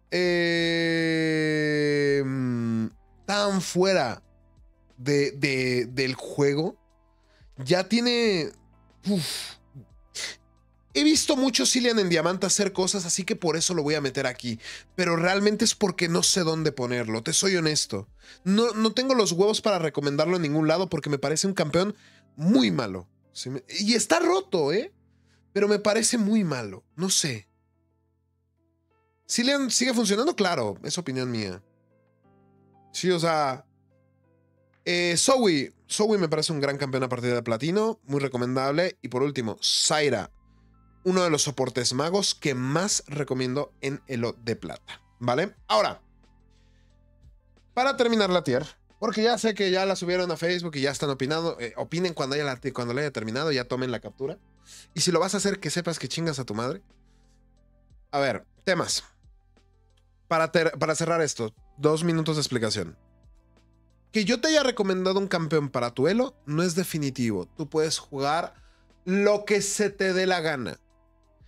Eh, tan fuera de, de, del juego. Ya tiene... Uf. He visto mucho Cillian en Diamante hacer cosas, así que por eso lo voy a meter aquí. Pero realmente es porque no sé dónde ponerlo, te soy honesto. No, no tengo los huevos para recomendarlo en ningún lado porque me parece un campeón muy malo. ¿Sí? Y está roto, ¿eh? Pero me parece muy malo, no sé. ¿Cillian sigue funcionando? Claro, es opinión mía. Sí, o sea... Eh, Zoe. Zoe me parece un gran campeón a partir de platino, muy recomendable. Y por último, Zyra. Uno de los soportes magos que más recomiendo en Elo de plata, ¿vale? Ahora, para terminar la tier, porque ya sé que ya la subieron a Facebook y ya están opinando, eh, opinen cuando, haya la, cuando la haya terminado, ya tomen la captura. Y si lo vas a hacer, que sepas que chingas a tu madre. A ver, temas. Para, ter, para cerrar esto, dos minutos de explicación. Que yo te haya recomendado un campeón para tu Elo no es definitivo. Tú puedes jugar lo que se te dé la gana.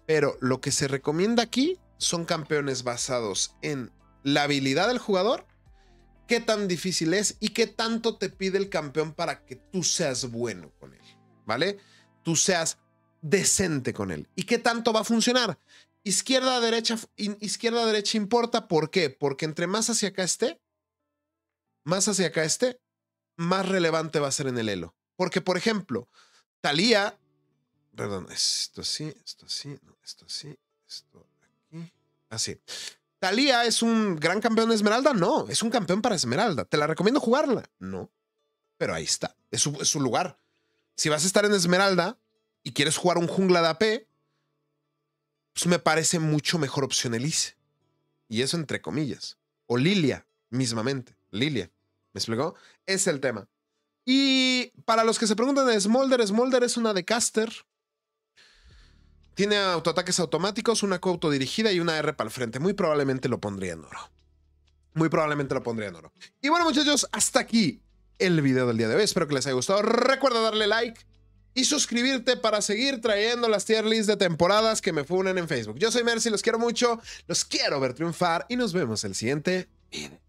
Pero lo que se recomienda aquí son campeones basados en la habilidad del jugador, qué tan difícil es y qué tanto te pide el campeón para que tú seas bueno con él, ¿vale? Tú seas decente con él. ¿Y qué tanto va a funcionar? Izquierda, derecha, izquierda, derecha importa. ¿Por qué? Porque entre más hacia acá esté, más hacia acá esté, más relevante va a ser en el elo. Porque, por ejemplo, Talía, perdón, esto sí, esto sí, no, esto sí, esto aquí, así. ¿Talía es un gran campeón de Esmeralda? No, es un campeón para Esmeralda. ¿Te la recomiendo jugarla? No, pero ahí está, es su, es su lugar. Si vas a estar en Esmeralda y quieres jugar un jungla de A P, pues me parece mucho mejor opción Elise. Y eso entre comillas. O Lilia, mismamente. Lilia. ¿Me explicó? Es el tema. Y para los que se preguntan de Smolder, Smolder es una de caster. Tiene autoataques automáticos, una Q autodirigida y una R para el frente. Muy probablemente lo pondría en oro. Muy probablemente lo pondría en oro. Y bueno, muchachos, hasta aquí el video del día de hoy. Espero que les haya gustado. Recuerda darle like y suscribirte para seguir trayendo las tier lists de temporadas que me funen en Facebook. Yo soy Mercy, los quiero mucho, los quiero ver triunfar y nos vemos el siguiente video.